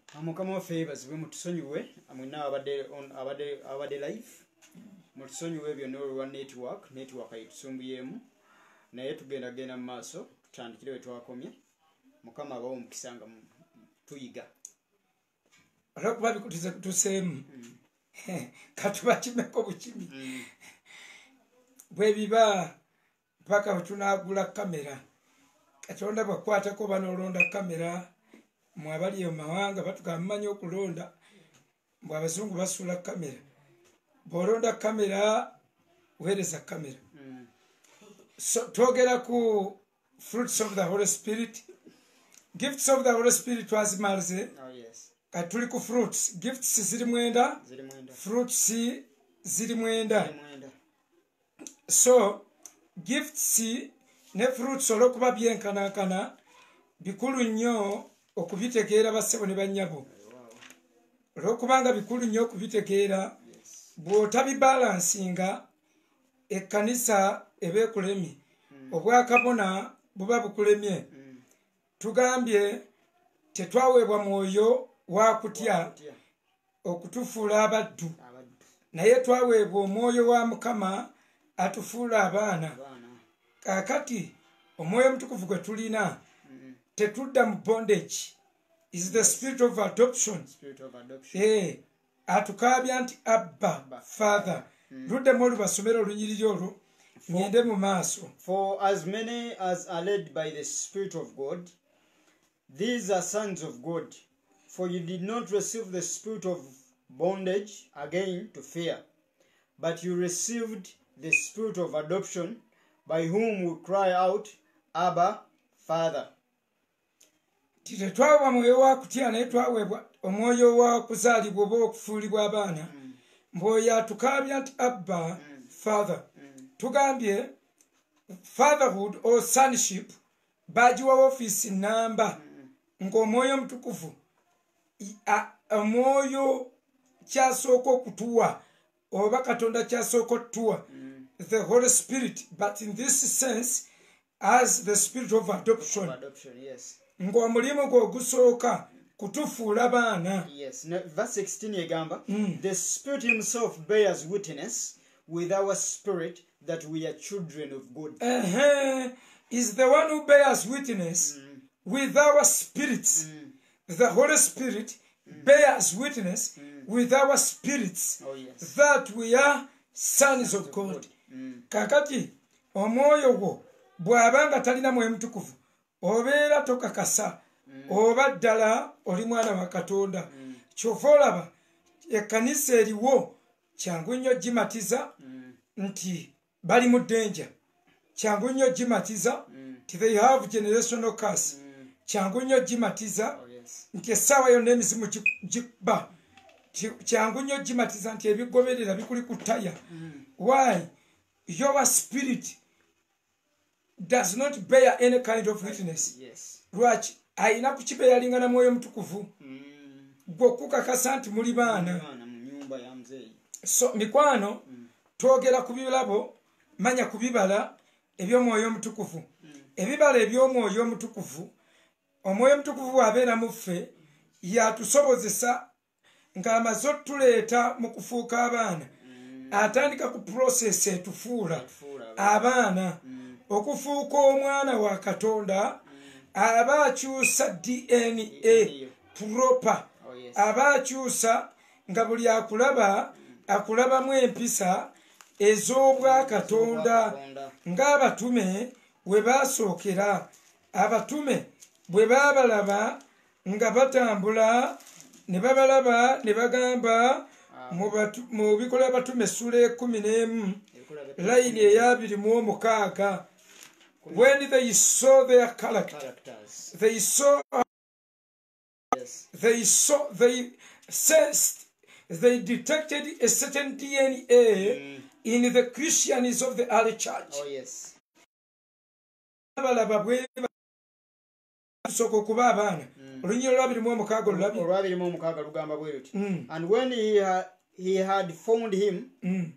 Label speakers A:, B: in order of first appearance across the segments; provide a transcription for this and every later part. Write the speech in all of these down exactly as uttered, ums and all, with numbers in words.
A: Amukama waffe bazibwe mutusonyiwe amwina abadde abadde abadde live mutusonyiwe byonna olwa network network ayitusumbuyemu naye tugenda genda mu maaso tutandikire we twakomye mukama abawo omukisanga tuyiga
B: olwokuba bikutize kutuseemu katuba kimeko bukimi bwe biba paka wetunagula kamera katonda bwakwatako banolonda kamera mwabali mu mawanga batukamanya okulonda mbwe abazungu basula kamera bolonda kamera weereza kamera so twogera ku fruits of the Holy Spirit, gifts of the Holy Spirit twazimalze.
A: Oh yes.
B: Katuli ku fruits, gifts ziri mwenda,
A: ziri mwenda,
B: fruits ziri mwenda.
A: ziri mwenda.
B: So gifts ne fruits olwokuba byenkanakana bikulu nnyo okubitegeera bassebo ne bannyabo. Olwokubanga bikulu nnyo okubitegeera bw'otabibalansinga ekkanisa eba ekulemi obwakabona buba bukulemye. Tugambye tetwaweebwa mwoyo wa kutya okutufuula abaddu naye twaweebwa omwoyo wa Mukama atufuula abaana. Kakati omwoyo omutukuvu gwe tulina tetudda mu bondage is the spirit of adoption.
A: Spirit of adoption.
B: Eh, atukaabya nti Abba Father. Luddemu olubasomera olunyiriri olwo ngende mu maaso.
A: For as many as are led by the Spirit of God, these are sons of God. For you did not receive the spirit of bondage again to fear, but you received the spirit of adoption, by whom we cry out, Abba, Father.
B: Tetwaweebwa mwoyo wa kutya naye twaweebwa omwoyo wa kuzaalibwa oba okufuulibwa abaana. Mbw'oyo atukaabya nti Abba, Father. Tugambye fatherhood or sonship bagiwa office namba ng'omwoyo omutukuvu omwoyo kyasooka okutuwa oba Katonda kyasooka otutuwa the Holy Spirit, but in this sense as the spirit of adoption.
A: Of adoption, yes.
B: Ng'omulimu gwe ogusooka kutufuula baana.
A: Yes. Now, verse sixteen yegamba, mm. The Spirit himself bears witness with our spirit that we are children of God.
B: Uh-huh. Is the one who bears witness mm. with our spirits. Mm. The Holy Spirit mm. bears witness mm. with our spirits
A: oh, yes.
B: that we are sons, sons of God. God. Mm. Kakati omwoyo gwo bw'abanga talina mwoyo mutukuvu obeera tokakasa mm. oba ddala oli mwana wa Katonda. Mm. Kyova olaba ekkanisa eriwo kyangu nnyo gimatiza mm. nti bali mu danger. Kyangu nnyo gimatiza nti mm. they have generational curse. Mm. Kyangu nnyo gimatiza
A: oh, yes.
B: nti essaawa yonna emizimu giba. Kyangu nnyo gimatiza nti ebigoberera bikuli ku ttaya. Mm. Why? Your spirit does not bear any kind of witness.
A: Yes.
B: Lwaki ayina kukibeeralinga na mwoyo mutukuvu
A: mm.
B: gwe okukakasa nti muli baana. So mikwano mm. twogera ku birabo manya ku bibala eby'omwoyo omutukuvu. Mm. Ebibala eby'omwoyo omutukuvu omwoyo omutukuvu bw'abeera mu ffe yatusobozesa ng'amaze otuleeta mu kufuuka abaana. Mm. Atandika ku process etufuula abaana. Mm. Okufuuka omwana wa Katonda mm. aba akyusa D N A proper. Oh, yes. Aba akyusa nga buli akulaba akulabamu empisa ez'obwa Katonda ng'abatume bwe baasookera. Abatume bwe baabalaba nga batambula ne babalaba ne bagamba mu bikola abatume essula ekumi n'emu layini ey'abiri mu omukaaga. When they saw their character, they saw, yes. they saw, they sensed, they detected a certain D N A mm. in the Christians of the early church.
A: Oh yes.
B: Mm.
A: And when he, uh, he had found him,
B: mm.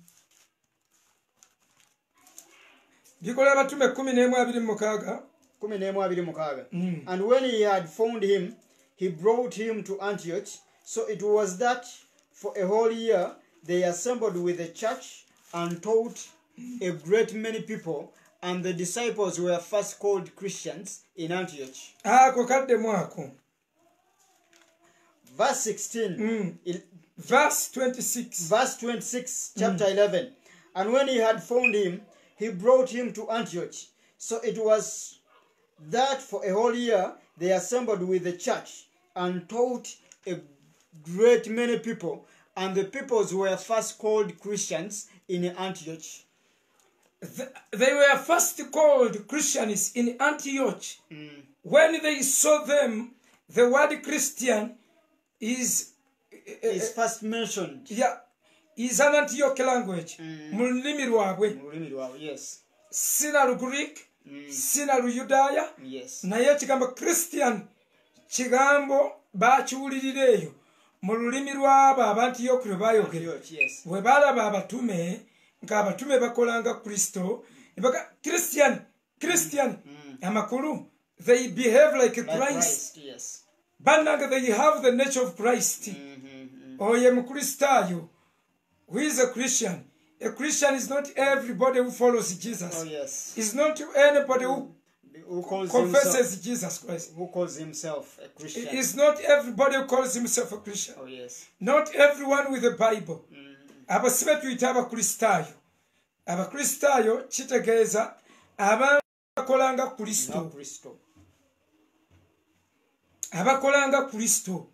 B: Bikola abatume kumi n'emu abiri mu mukaaga.
A: kumi n'emu abiri mu mukaaga. And when he had found him, he brought him to Antioch. So it was that for a whole year they assembled with the church and taught a great many people, and the disciples were first called Christians in Antioch. Verse sixteen.
B: Mm.
A: Il,
B: verse twenty-six.
A: Verse twenty-six, chapter
B: mm.
A: eleven. And when he had found him, he brought him to Antioch. So it was that for a whole year they assembled with the church and taught a great many people, and the peoples were first called Christians in Antioch.
B: The, they were first called Christians in Antioch.
A: Mm.
B: When they saw them, the word Christian is
A: uh, is first mentioned.
B: Yeah, is an Antioch language.
A: Mulimi
B: lwabwe. Yes. Sina lu Greek, mm. Sina lu Yudaya.
A: Yes.
B: Naye kigambo Christian kigambo bakiwulirireeyo mu lulimi lwabo Abantioki lwe baayogera. Bwe balaba abatume ng'abatume bakolanga Kristo, nebaka Christian, Christian, mm. amakulu, they behave like, like Christ.
A: Christ, yes.
B: Bannanga, they have the nature of Christ.
A: Mm-hmm, mm.
B: Oye mukristayo, who is a Christian? A Christian is not everybody who follows Jesus.
A: Oh, yes.
B: It's not anybody who,
A: who calls
B: confesses
A: himself,
B: Jesus Christ.
A: Who calls himself a Christian.
B: It's not everybody who calls himself a Christian.
A: Oh, yes.
B: Not everyone with the Bible.
A: Mm.
B: Abasibe tuyita abakristayo. Abakristayo kitegeeza abantu abakolanga Kristo. Abakolanga Kristo.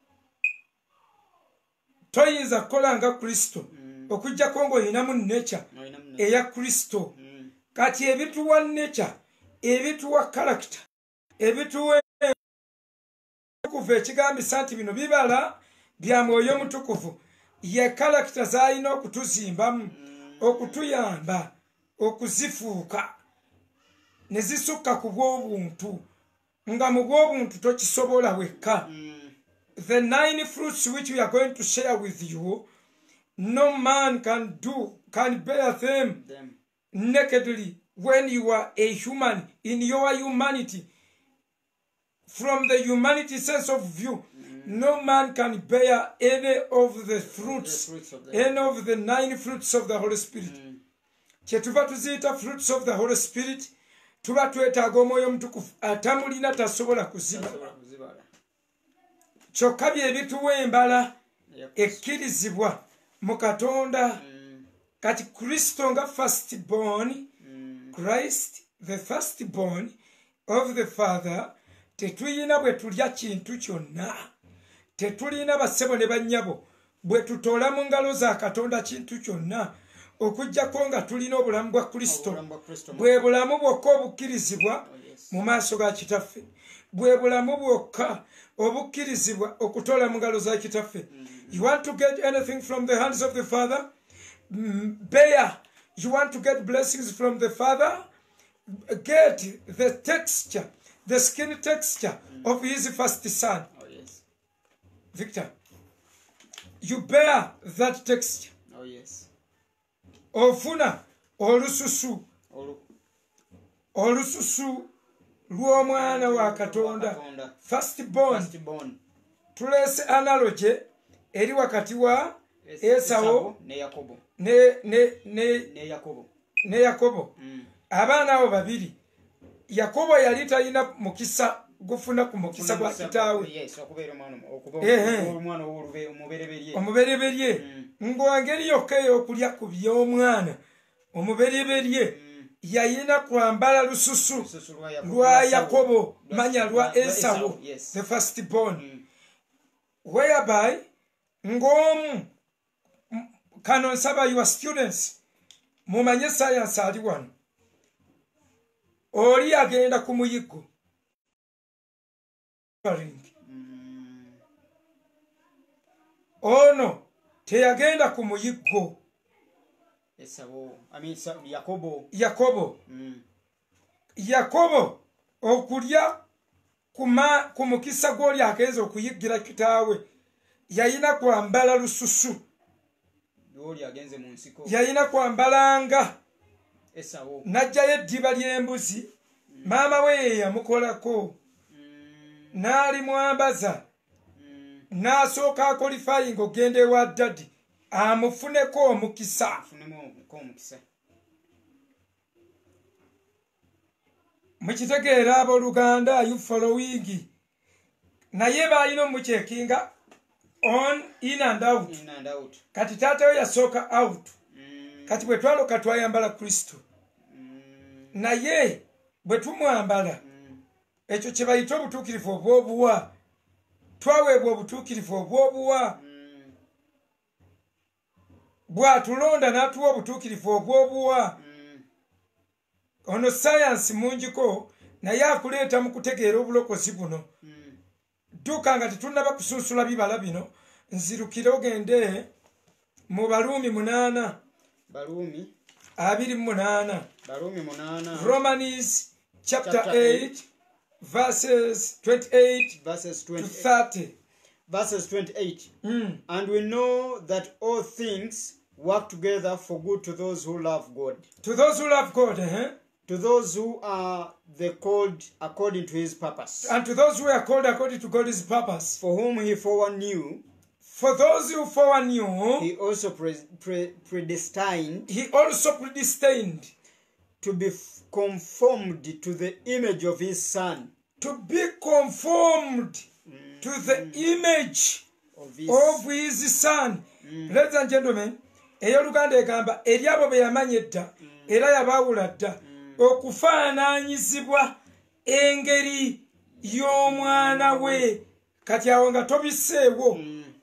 B: Toyinza kukolanga Kristo okujjako ng'olinamu nature eya Kristo. Kati ebituwa nature, ebituwa character, ebituwa okuva ekigambisa nti bino bibala bya Mwoyo Mutukuvu, ye character z'alina okutuzimbamu, okutuyamba okuzifuuka ne zisukka ku bw'obuntu, nga mu bw'obuntu tokisobola wekka. The nine fruits which we are going to share with you, no man can do, can bear them, them nakedly when you are a human, in your humanity. From the humanity sense of view, mm. no man can bear any of the fruits, the fruits of the any of the nine fruits of the Holy Spirit. Kyetuva tuziyita fruits of the Holy Spirit, tuba twetaaga Omwoyo Mutukuvu atamulina tasobola kuzibala. Kyokka bye bituwa embala ekkirizibwa mu Katonda. Kati Kristo nga firstborn, Christ the firstborn of the Father, tetulina bwe tulya kintu kyonna, tetulina bassebo ne bannyabo bwe tutoola mu ngalo za Katonda kintu kyonna, okuggyako nga tulina obulamu bwa Kristo, bwe bulamu bwokka obukkirizibwa mu maaso ga Kitaffe, bwe bulamu bwokka obukkirizibwa okutoola mu ngalo za Kitaffe. You want to get anything from the hands of the Father? Bear. You want to get blessings from the Father? Get the texture, the skin texture mm. of his first son.
A: Oh, yes.
B: Victor, you bear that texture.
A: Oh, yes.
B: Ofuna olususu. Olususu lw'omwana wa Katonda. Firstborn.
A: Firstborn.
B: Tulese analogy eri wakati wa Esau
A: ne Yakobo.
B: Ne ne ne
A: ne Yakobo.
B: Ne Yakobo.
A: Mm.
B: Abaana abo babiri. Yakobo yali talina mukisa gufuna ku mukisa gwa kitaawe.
A: Yes, okubeera omwana omwana omubereberye.
B: Omubereberye. Ng'engeri yokka ey'okulya ku by'omwana omubereberye yayina kwambala lususu lwa Yakobo, manya lwa Esau, the firstborn. Whereby ng'omu kano nsaba your students mumanye science ali wano. Oli agenda ku muyiggo. Ono teyagenda ku muyiggo.
A: Esau, I mean Yakobo.
B: Yakobo.
A: Mm.
B: Yakobo okulya kuma ku mukisa gw'oli agenza okuyiggira kitaawe yayina kwambala lususu.
A: Oli agenze mu nsiko.
B: Yayina kwambalanga
A: Esau.
B: Najjayo eddiba ly'embuzi. Mm. Maama we yamukolako.
A: Mm.
B: n'ali mwambaza n'asooka akolifayinga ogenda ewa ddadi amufuneko omukisa. Mukitegeera abooluganda, you following. Naye baalina omucekinga on in and out. Kati taata we yasooka out. Kati bwe twaloka twayambala Kristo. Naye bwe tumwambala ekyo kye bayita obutuukirivu obw'obuwa. Twaweebwa obutuukirivu obw'obuwa. Bw'atulonda n'atuwa obutuukirivu obw'obuwa. Ono sayansi mungiko naye akuleeta mu kutegeera obulokozi buno. Dduka nga tetunnaba kusunsula bibala bino, nzirukire ogende mu Baluumi munaana.
A: Baluumi
B: abiri mu munaana.
A: Baluumi munaana.
B: Romans chapter eight verses twenty-eight
A: verses twenty
B: to thirty.
A: Verses twenty-eight.
B: Mm.
A: And we know that all things work together for good to those who love God.
B: To those who love God, eh?
A: To those who are the called according to his purpose.
B: And to those who are called according to God's purpose.
A: For whom he foreknew.
B: For those who foreknew.
A: He also pre pre predestined.
B: He also predestined.
A: To be conformed to the image of his son.
B: To be conformed mm. to the image of his, of his son. Mm. Ladies and gentlemen, ey'Oluganda egamba eri abo be yamanya edda era yabaawula dda okufaanaanyizibwa engeri y'omwana we. Kati awo nga tobiseewo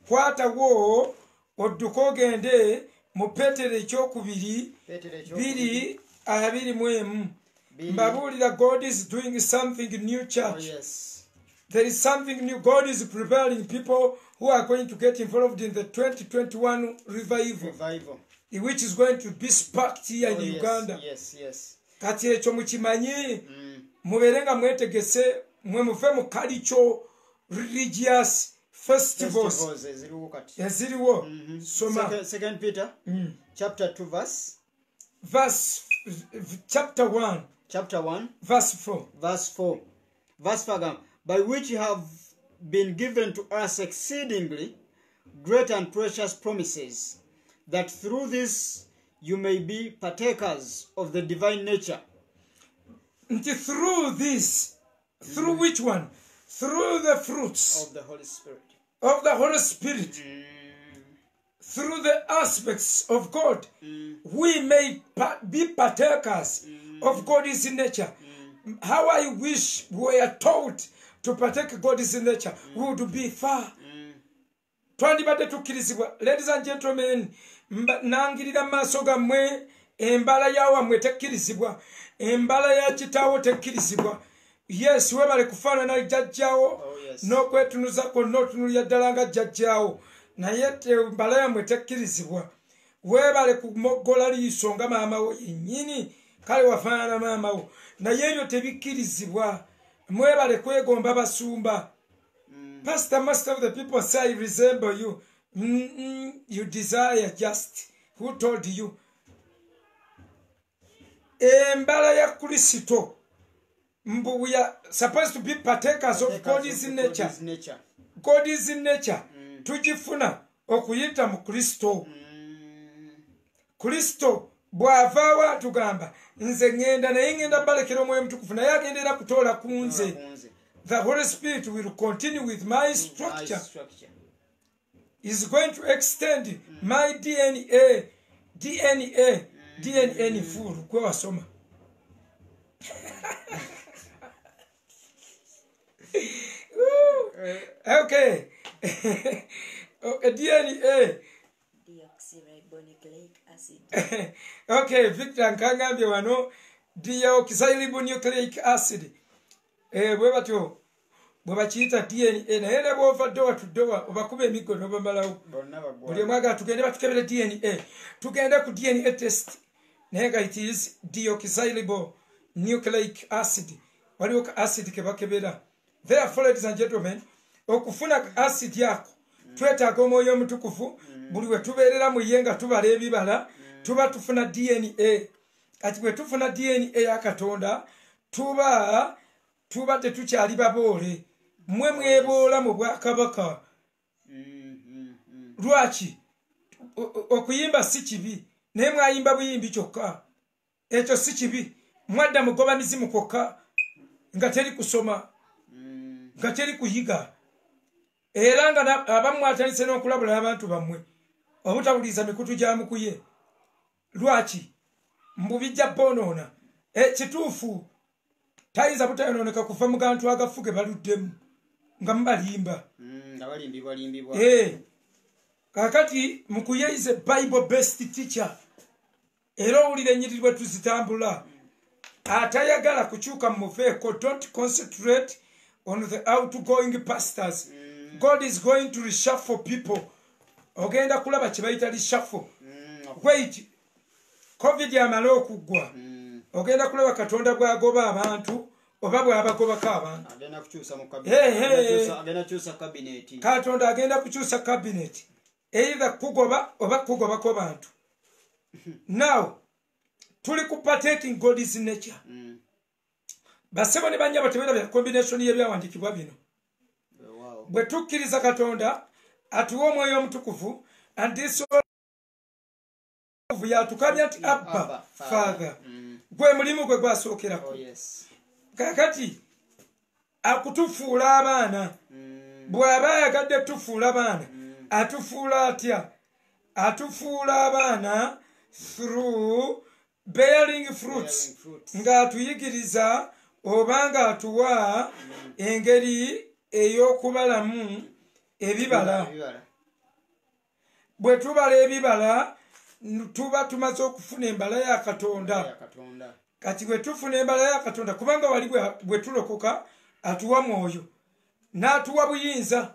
B: kwatawo odduka ogende mu Peetero ekyokubiri biri abiri mu emu. Mbabuulira, God is doing something new, church.
A: Oh, yes.
B: There is something new. God is preparing people who are going to get involved in the twenty twenty-one revival,
A: revival.
B: Which is going to be sparked here
A: oh,
B: in
A: yes,
B: Uganda.
A: Yes, yes.
B: Kati ekyo mukimanyi mubeere nga mwetegese mwe muve mu kalicho religious festivals eziriwo. Soma
A: Second Peter
B: mm.
A: chapter two verse
B: verse chapter one
A: chapter one
B: verse four
A: verse four verse four, by which have been given to us exceedingly great and precious promises, that through this you may be partakers of the divine nature.
B: And through this, through mm. which one? Through the fruits
A: of the Holy Spirit.
B: Of the Holy Spirit.
A: Mm.
B: Through the aspects of God,
A: mm.
B: we may pa be partakers mm. of God's nature. Mm. How I wish we were taught to partake God's nature, mm. we would be far. Twandibadde tukkirizibwa. Ladies and gentlemen, nangirira maaso gammwe, embala ya wammwe tekkirizibwa, embala ya kitaawo tekkirizibwa. Yes, webale kufaanana jjajjaawo,
A: oh, yes.
B: n'okwetunuza kwonna otunulira ddala nga jjajjaawo, naye embala yammwe tekkirizibwa. Webale kumoggola liiso nga maamawo yennyini, kale wafaanana maamawo, naye ebyo tebikkirizibwa. Mwebale kwegomba basumba. Mm. Pastor, most of the people say I resemble you. Mm -mm, you desire just. Who told you? Embala ya Kristo. We are supposed to be partakers of God's nature.
A: nature.
B: God's nature.
A: Mm.
B: Tujifuna okuyita mu Kristo.
A: Mm.
B: Kristo bw'avaawo atugamba nze ngenda naye ngenda balekera omwoyo mutukuvu naye agendera kutoola ku nze. The Holy Spirit will continue with my structure.
A: My structure.
B: Is going to extend mm. my D N A. D N A. Mm. D N A ni full. Kwe wasoma. Okay. Okay, D N A.
C: Deoxyribonucleic acid.
B: Okay, Victor nkangambye wano deoxyribonucleic acid. Eh, bwe batyo bwe bakiyita D N A naye ne bw'ovadde watudde obakuba emiggo n'obamalawo. Buli omwaga tugende batukebere D N A. Tugende ku D N A test. Naye nga it is deoxyribonucleic acid. Waliwo ka acid ke bakebera. Therefore, ladies and gentlemen, okufuna acid yako twetaaga omwoyo omutukuvu buli we tubeerera mu ye nga tubala ebibala tuba tufuna D N A. Kati bwe tufuna D N A ya Katonda tuba tuba tetukyali baboole mwe mweboola mu bwakabaka. Lwaki okuyimba si kibi naye mwayimba buyimbi kyokka ekyo si kibi mwadda mugoba mizimu kwokka nga teri kusoma nga teri kuyiga era nga abamu mwatandise n'okulabula abantu bammwe obutawuliza mikutu gya mukuye. Lwaki mbubijja boonoona ekituufu tayinza butayonooneka kuva mu gantu agafuge baluddemu nga mubalimba. Kakati mukuye is a Bible based teacher. Era owulira ennyiriri bwe tuzitambula atayagala kukyuka mu mufeeko. Don't concentrate on the outgoing pastors. Mm. God is going to reshuffle people. Ogenda kulaba kye bayita reshuffle. Mm, okay. Wait, COVID yamala okuggwa. Mm. Ogenda kulaba Katonda bw'agoba abantu oba bw'abagobako abantu.
A: Agenda kukyusa mu
B: cabinet.
A: Agenda kukyusa cabinet.
B: Katonda agenda kukyusa cabinet. Either kugoba oba kugobako bantu. Now, tuli kupartaking God's nature. Mm. Basebo ne banya batebera bya combination y'ebyawandikibwa bino. Wow. Bwe tukkiriza Katonda atuwa omwoyo omutukuvu and this ya tukabya ati Abba Father. Mm. Gwe mulimu gwe gwasookerako. Oh, yes. Kakati akutufuula abaana. Mm. Bw'aba ayagadde tufuula abaana. Mm. Atufuula atya? Atufuula abaana through bearing fruits. Nga atuyigiriza obanga atuwa engeri ey'okubalamu ebibala. Bwe tubala ebibala tuba tumaze okufuna embala ya Katonda. Kati bwe tufuna embala ya Katonda kubanga wali bwe tulokoka atuwa mwoyo n'atuwa buyinza.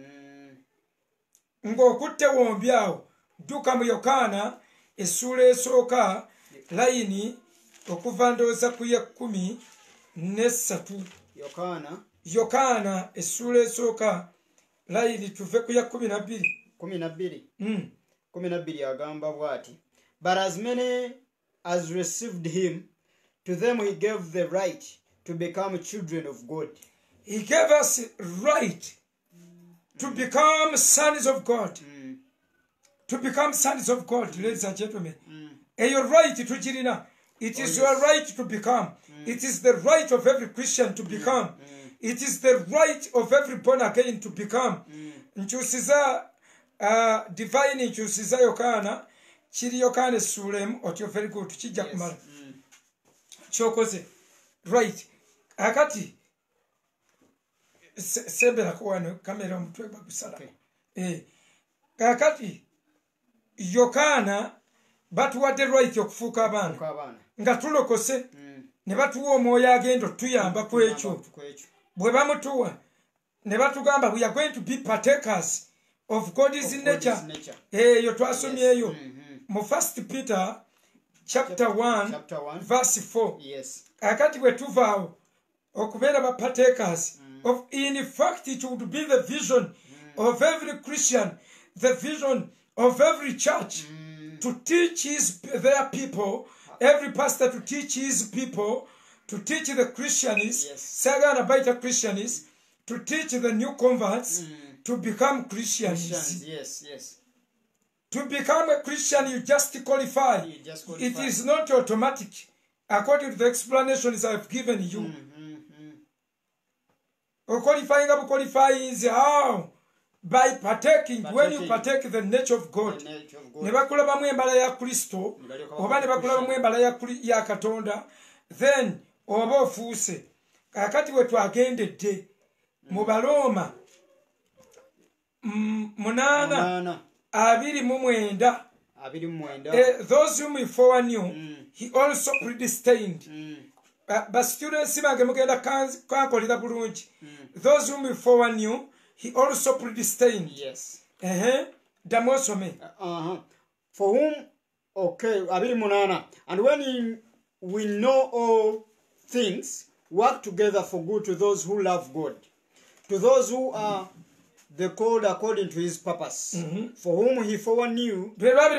B: Ng'okutte wombi awo dduka mu Yokaana essuula esooka layini okuva ndowooza ku ya kkumi n'essatu.
A: Yokaana
B: Yokaana essuula esooka layini tuve ku ya kkumi na bbiri.
A: Kumi na bbiri. Mm. Kumi na bbiri agamba bw'ati. But as many as received him, to them he gave the right to become children of God.
B: He gave us right to become sons of God. Mm. To become sons of God, ladies and gentlemen. Mm. And your right to Jirina. It is oh, yes. your right to become. Mm. It is the right of every Christian to become. Mm. It is the right of every born again to become. Nchusiza uh, divine nchusiza Yokaana. Chiri Yokaana Sulem otyo very good. Chija kumala. Mm. Chokoze. Right. Akati. Sembera kuwano kamera mutwe bagusala. Okay. Eh. Kakati Yokaana batuwadde right okufuuka abaana nga tulokose mm. ne batuwa omwoyo agenda tuyamba ku ekyo bwe bamutuwa ne batugamba we are going to be partakers of God's nature. Eyo twasomyeyo mu First Peter chapter one verse four.
A: Yes.
B: Akati bwe tuvaawo okubeera ba partakers mm. of in fact it would be the vision mm. of every Christian, the vision of every church mm. to teach his their people, every pastor to teach his people, to teach the Christians, Sagana Baita Christians, to teach the new converts mm. to become Christians.
A: Christians. Yes, yes.
B: To become a Christian, you just qualify.
A: You just qualify.
B: It is not automatic, according to the explanations I've given you.
A: Mm, mm,
B: mm. Qualifying up qualifying is how? By partaking, partaking, when you partake the nature of God, ne bakulabamu embala ya Kristo oba ne bakulabamu embala ya, ya Katonda, then oba ofuuse. Kakati bwe twagendedde mu Balooma munaana abiri mu mwenda, those whom he foreknew mm. he also predestined. Mm. Uh, but students bange mugenda kankolera bulungi. Mm. Those whom he foreknew he also predestined.
A: Yes.
B: Uh-huh. Damosome.
A: Uh-huh. For whom, okay, abiri munana. And when he, we know all things work together for good to those who love God, to those who are the called according to his purpose,
B: Mhm.
A: for whom he foreknew,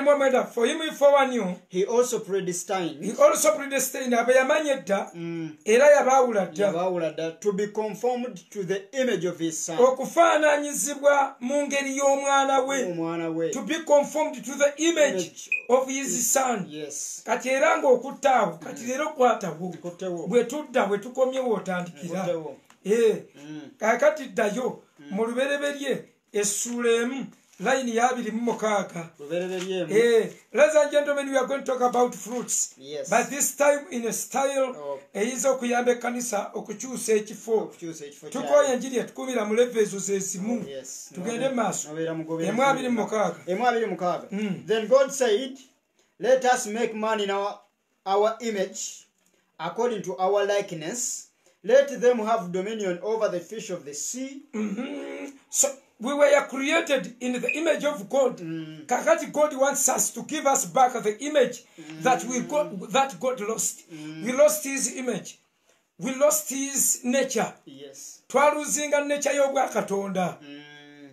B: for him he foreknew,
A: he also predestined,
B: he also predestined abo yamanya edda
A: mm,
B: era yabaawula dda
A: yabaawula dda, to be conformed to the image of his son,
B: okufaananyizibwa mu ngeri y'omwana we,
A: omwana we,
B: to be conformed to the image
A: Image
B: of his son.
A: yes,
B: Kati era ng'okuttaawo kati leero kwatawo
A: Nkutewo.
B: bwe tudda bwe tukomyewo otandikira.
A: Nkutewo.
B: Eh,
A: Mm.
B: kaakati ddayo mu lubereberye essuula emu layini y'abiri mu mukaaga.
A: Lubereberye mu.
B: Eh, ladies and gentlemen, we are going to talk about fruits.
A: Yes.
B: But this time in a style
A: Oh.
B: eyinza okuyamba ekkanisa okukyusa ekifo.
A: Okukyusa ekifo kyayo.
B: Tukoye enjiri etukubira mu levo ezo ze zimu.
A: Oh, yes.
B: Tugende maaso.
A: Nobeera mugoberezi.
B: Emu abiri mu mukaaga.
A: Emu abiri mu mukaaga.
B: Mm.
A: Then God said, let us make man in our, our image, according to our likeness. Let them have dominion over the fish of the sea.
B: Mm-hmm. So we were created in the image of God.
A: Mm.
B: Kakati God wants us to give us back the image mm. that we got, that God lost. Mm. We lost his image. We lost his nature.
A: Yes.
B: Twaluzinga nature y'obwa Katonda.
A: Mm.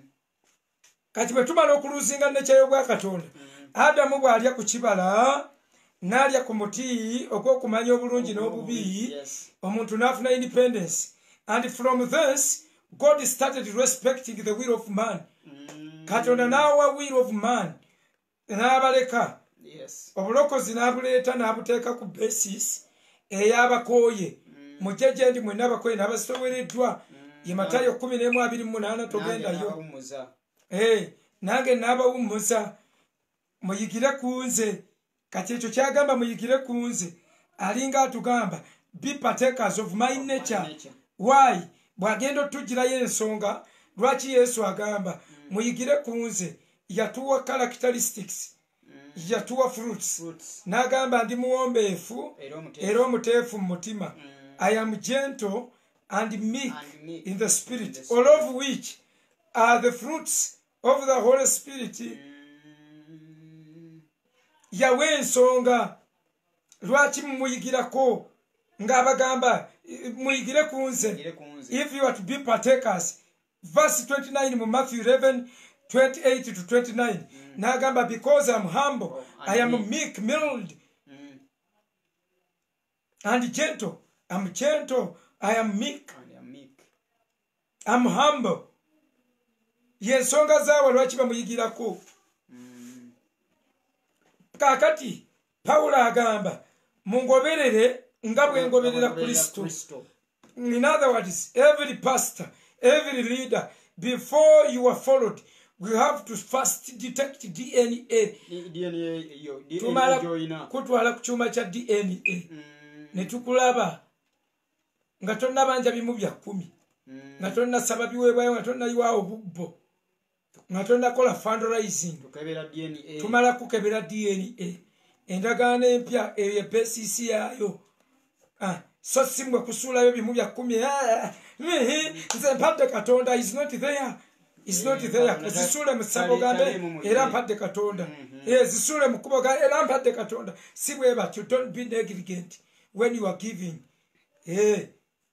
B: Kati bwe tumala okuluzinga nature y'obwa Katonda. Mm. Adamu bw'alya ku kibala n'alya ku muti ogw'okumanya obulungi n'obubi.
A: Yes.
B: Omuntu n'afuna independence. And from this, God started respecting the will of man.
A: Mm.
B: Katonda n'awa will of man. N'abaleka.
A: Yes.
B: Obulokozi n'abuleeta n'abuteeka ku basis ey'abakooye. Mujje gye ndi mwenna abakooye n'abasowereddwa. Ye Matayo kumi n'emu abiri mu munaana togendayo. Eh, nange n'abawummuza. Muyigire ku nze. Kati ekyo kyagamba muyigire ku nze. Alinga atugamba, be partakers of my nature. My nature. Why? Bwagenda otugirayo ensonga lwaki Yesu agamba muyigire ku nze, yatuwa characteristics, yatuwa fruits, fruits. N'agamba ndi muwombeefu era omuteefu mu mutima. Mm. I am gentle and meek, and meek in the spirit, in the spirit, all of which are the fruits of the Holy Spirit. Mm. Yawe ensonga lwaki mumuyigirako ng'abagamba muyigire ku nze. If you are to be partakers, verse twenty-nine mu Matthew eleven twenty-eight to twenty-nine. Mm. N'agamba because I am humble, oh, I am meek, meek mild, mm. and gentle. I'm gentle, I am meek, I am meek. I'm humble. Yensonga zaawe lwaki bamuyigirako. Mm. Kakati Pawulo agamba mungoberere nga bwe ngoberera Kristo. In other words, every pastor, every leader, before you are followed, we have to first detect D N A. D N A yo, D N A joina. Kutwala ku kyuma kya D N A. Mm. Ne tukulaba nga tonna banja bimu bya kumi. Mm. Nga tonna saba biweebwayo, nga tonna yiwaawo bubbo. Nga tonna kola fundraising. Tukebera D N A. Tumala kukebera D N A. Endagaano empya eyo basis yayo. Ah, so simwe kusuulayo bimu bya kumi. Nze mpadde Katonda is not there. Is not there. Zisuule mu ssabo gambe era mpadde Katonda. Eh, zisuule mu kkubo gambe era mpadde Katonda. Si bwe batyo, don't be negligent when you are giving. Eh.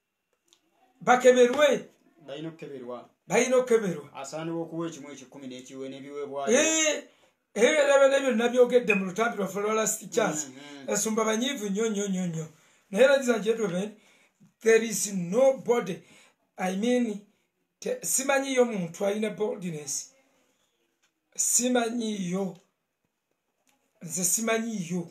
B: Bakeberwe. Bayina okukeberwa. Bayina okukeberwa. Asaanibwa okuwa ekimu ekikumi n'ekiwe n'ebiweebwayo. Eh. Ebyo nebyo nabyogedde mu lutambi lwaffe lwa last chance. Esumba banyiivu nnyo nnyo nnyo nnyo. Naye ladies and gentlemen, there is nobody, I mean, simanyiyo muntu alina boldness. Simanyiyo. Nze simanyiyo.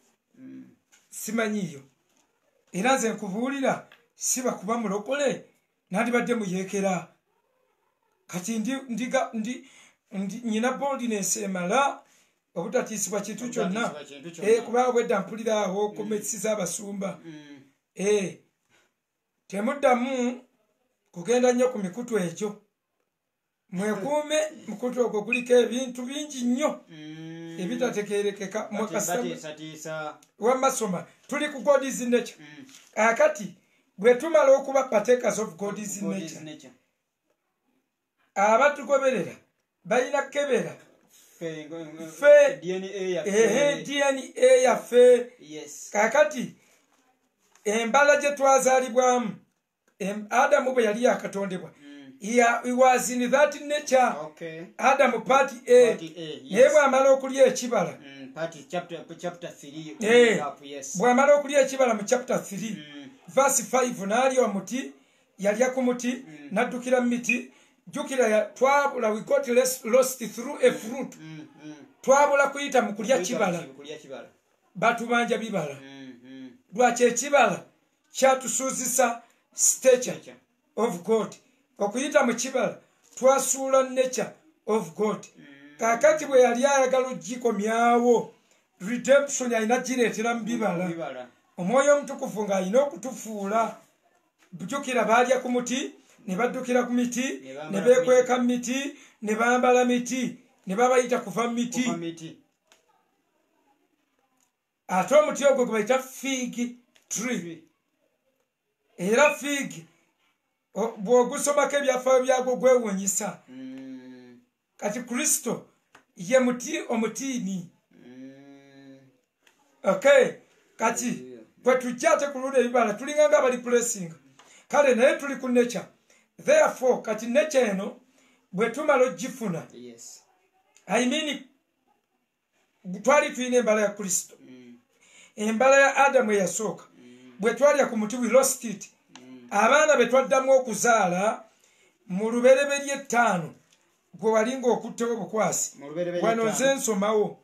B: Simanyiyo. Era nze nkubuulira siba kuba mulokole nandibadde muyeekera. Kati ndi ndiga ndi nyina boldness emala obutatiisibwa kintu kyonna. Eh, kuba bwedda mpulira awo komesiza abasumba. Eh, temuddamu kugenda nnyo ku mikutu ekyo. Mwekuume mukutu ogwo guliko ebintu bingi nnyo ebitategeerekeka mwakasita wamasoma. Tuli ku God is nature. Akati bwe tumala okuba partakers of God is nature, abatugoberera balina kebera fe D N A yaffe. Kakati embala gye twazaalibwamu Adamu bwe yali yakatondebwa he, he was in that nature.
A: Okay.
B: Adam part A. Naye bw'amala okulya ekibala.
A: Part chapter chapter three.
B: Eh.
A: Yes.
B: Bw'amala okulya ekibala mu chapter three. Mm. Verse five n'alya omuti, yalya ku muti, mm. n'addukira mu miti. Jukira ya twabula we got lost through a fruit. Mm. Mm. Twabula kuyita mu kulya kibala. Batubanja bibala. Mm. Lwaki ekibala kyatusuuzisa stature of God. Okuyita mu kibala twasuula nature of God. Kakati bwe yali ayagala ogikomyawo redemption alina gireetera mu bibala. Omwoyo omutukuvu ng'alina okutufuula. Bujukira baalya ku muti ne baddukira ku miti ne beekweka mu miti ne bambala miti ne babayita kuva mu miti. Ate omuti ogwo gwe bayita fig tree. Era fig bw'ogusomako ebyafaayo byagwo gwewuunyisa. Mm. Kati Kristo ye muti omutiini. Mm. Okay. Kati yeah. Bwe tujja ate ku luda ebibala tulinga nga bali blessing. Kale naye tuli ku nature. Therefore kati nature eno bwe tumala ogifuna. Yes. I mean twali tulina embala ya Kristo. Mm. Embala ya Adamu eyasooka. Mm. Bwe twalya ku muti we lost it. Abaana be twaddamu okuzaala mu lubereberye ttaano gwe walinga okuttewo bukwasi wano nze nsomawo.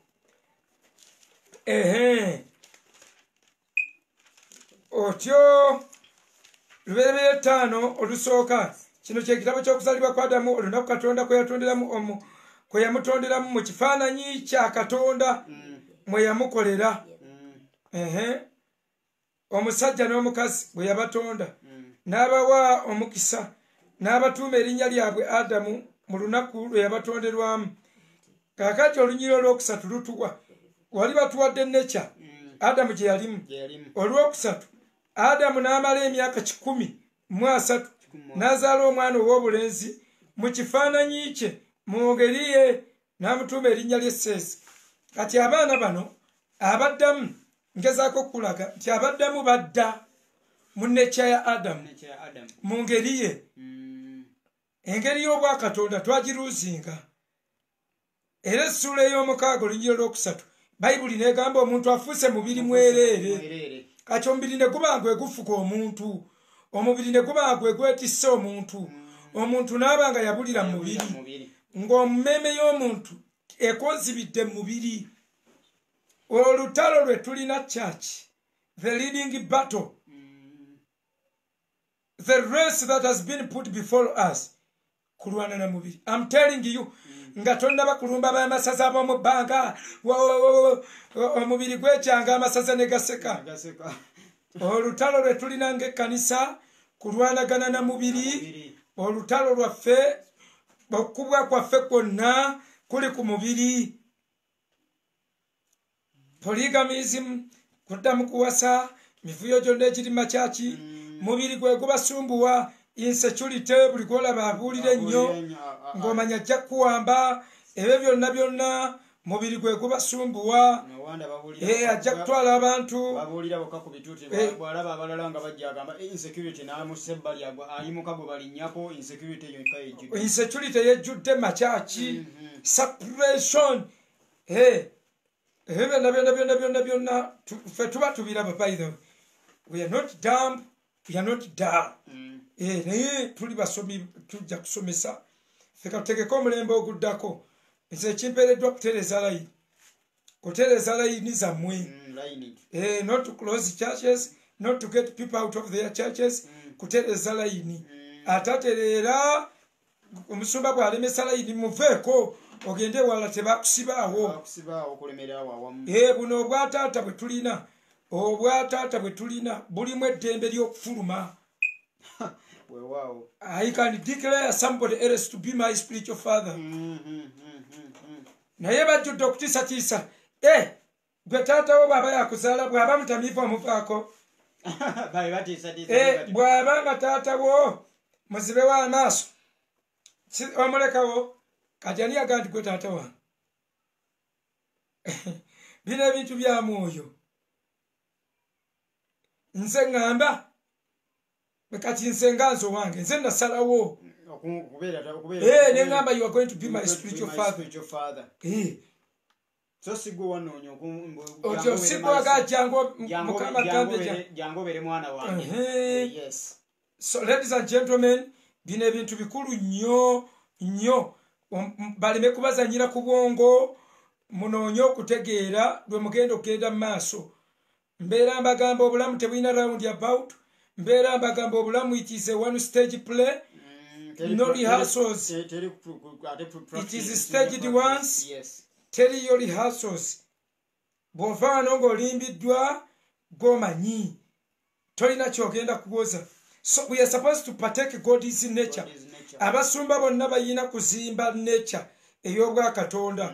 B: Ehe otyo lubereberye ttaano olusooka kino kyekitabo ky'okuzaalibwa kwa Adamu olunaku Katonda kwe yatonderamu omu kwe yamutonderamu mu kifaananyi kya Katonda mwe yamukolera. Ehe omusajja n'omukazi bwe yabatonda n'abawa omukisa n'abatuuma erinnya lyabwe Adamu mu lunaku lwe yabatonderwamu. Kaakati olunyiriro olwokusatu lutuwa wali batuwadde nature Adamu gye yalimu. Olwokusatu Adamu n'amala emyaka kikumi mu asatu n'azaala omwana ow'obulenzi mu kifaananyi kye mu ngeri ye n'amutuuma erinnya lye Seesi. Kati abaana bano abaddamu ngezaako okulaga nti abaddamu badda mu nature ya Adamu mu ngeri ye. Mm. Engeri y'obwakatonda twagiruuzinga. Era essuula ey'omukaaga olunyiriro lwokusatu Bayibuli n'egamba omuntu afuuse mubiri mwereere. Kati omubiri ne guba gwe gufuka omuntu. Omubiri ne guba gwe gwetisse omuntu. Mm. Omuntu n'aba nga yabulira mu mubiri. Ng'omumeeme y'omuntu ekonzibidde mu mubiri. Olutalo lwe tulina church. The leading battle. The race that has been put before us kulwana na mubiri. I'm telling you mm. nga tonda bakulumba ba masaza abo mu banga omubiri gwechanga amasaza ne gaseka gaseka. Olutalo lwe tulina nge kanisa kulwanagana na mubiri. Olutalo lwaffe okubwa kwaffe kwonna kuli ku mubiri. Polygamism kuddamu kuwasa mivuyo gyonna egiri makyaki. Mm. Mubiri gwe gubasumbuwa insecurity buli gwolaba abuulira ennyo ng'omanya ajja kuwamba ebyo byonna byonna mubiri gwe gubasumbuwa. Eh ajja kutwala abantu babuulira bokka ku bituuti bw'alaba abalala nga bajja agamba insecurity n'amussa ebbali ayimuka gwe balinnyako insecurity yokka yejjudde. Insecurity yejjudde makyaki. Suppression. Eh ebyo byonna byonna byonna byonna byonna ffe tuba tubiraba by the way. We are not dumb. We are not dull. Mm. Eh naye tuli basomi tujja kusomesa. Feka tutegeko omulembe oguddako. Nze ekimpeereddwa kutereeza layini. Kutereeza layini zammwe. Mm, eh not to close churches, not to get people out of their churches. Mm. Kutereeza layini. Mm. Atatereera omusumba bw'alemesa layini muveeko ogende wala tebakusibaawo. Bakusibaawo kulemeraawo awamu. Eh buno obwataata bwe tulina. Obwataata bwe tulina bulimu eddembe ly'okufuluma. Wow. I can declare somebody else to be my spiritual father. Mm, mm, mm, mm, mm. Naye bajjudde okutiisatiisa. Eh gwe taata wo bw'aba yakuzaala bw'aba mutamiivu omuvaako. Eh bw'aba nga taata wo muzibe w'amaaso omulekawo kati ani yagaa nti gwe taata wange. Bino ebintu bya mwoyo. Nze ngamba kati nze nganzo wange nze nasalawo eh nengamba you are going to be my spiritual father eh
A: so sigwe wanonyo
B: ojo sigwe agajango mukama gambe
A: jango bere mwana wange yes
B: so ladies and gentlemen bine bintu bikulu nnyo nnyo balime kubazanyira ku bwongo munonyo okutegeera lwe mugenda okugenda mu maaso mbeera mbagamba obulamu tebulina round about mbeera mbagamba obulamu it is a one stage play mm, no rehearsals it is staged once
A: yes
B: teri yo rehearsals bw'ovaano ng'olimbiddwa gomanyi tolina kyogenda kuwoza so we are supposed to partake God's nature, God nature. Abasumba bonna bayina kuzimba nature ey'obwa Katonda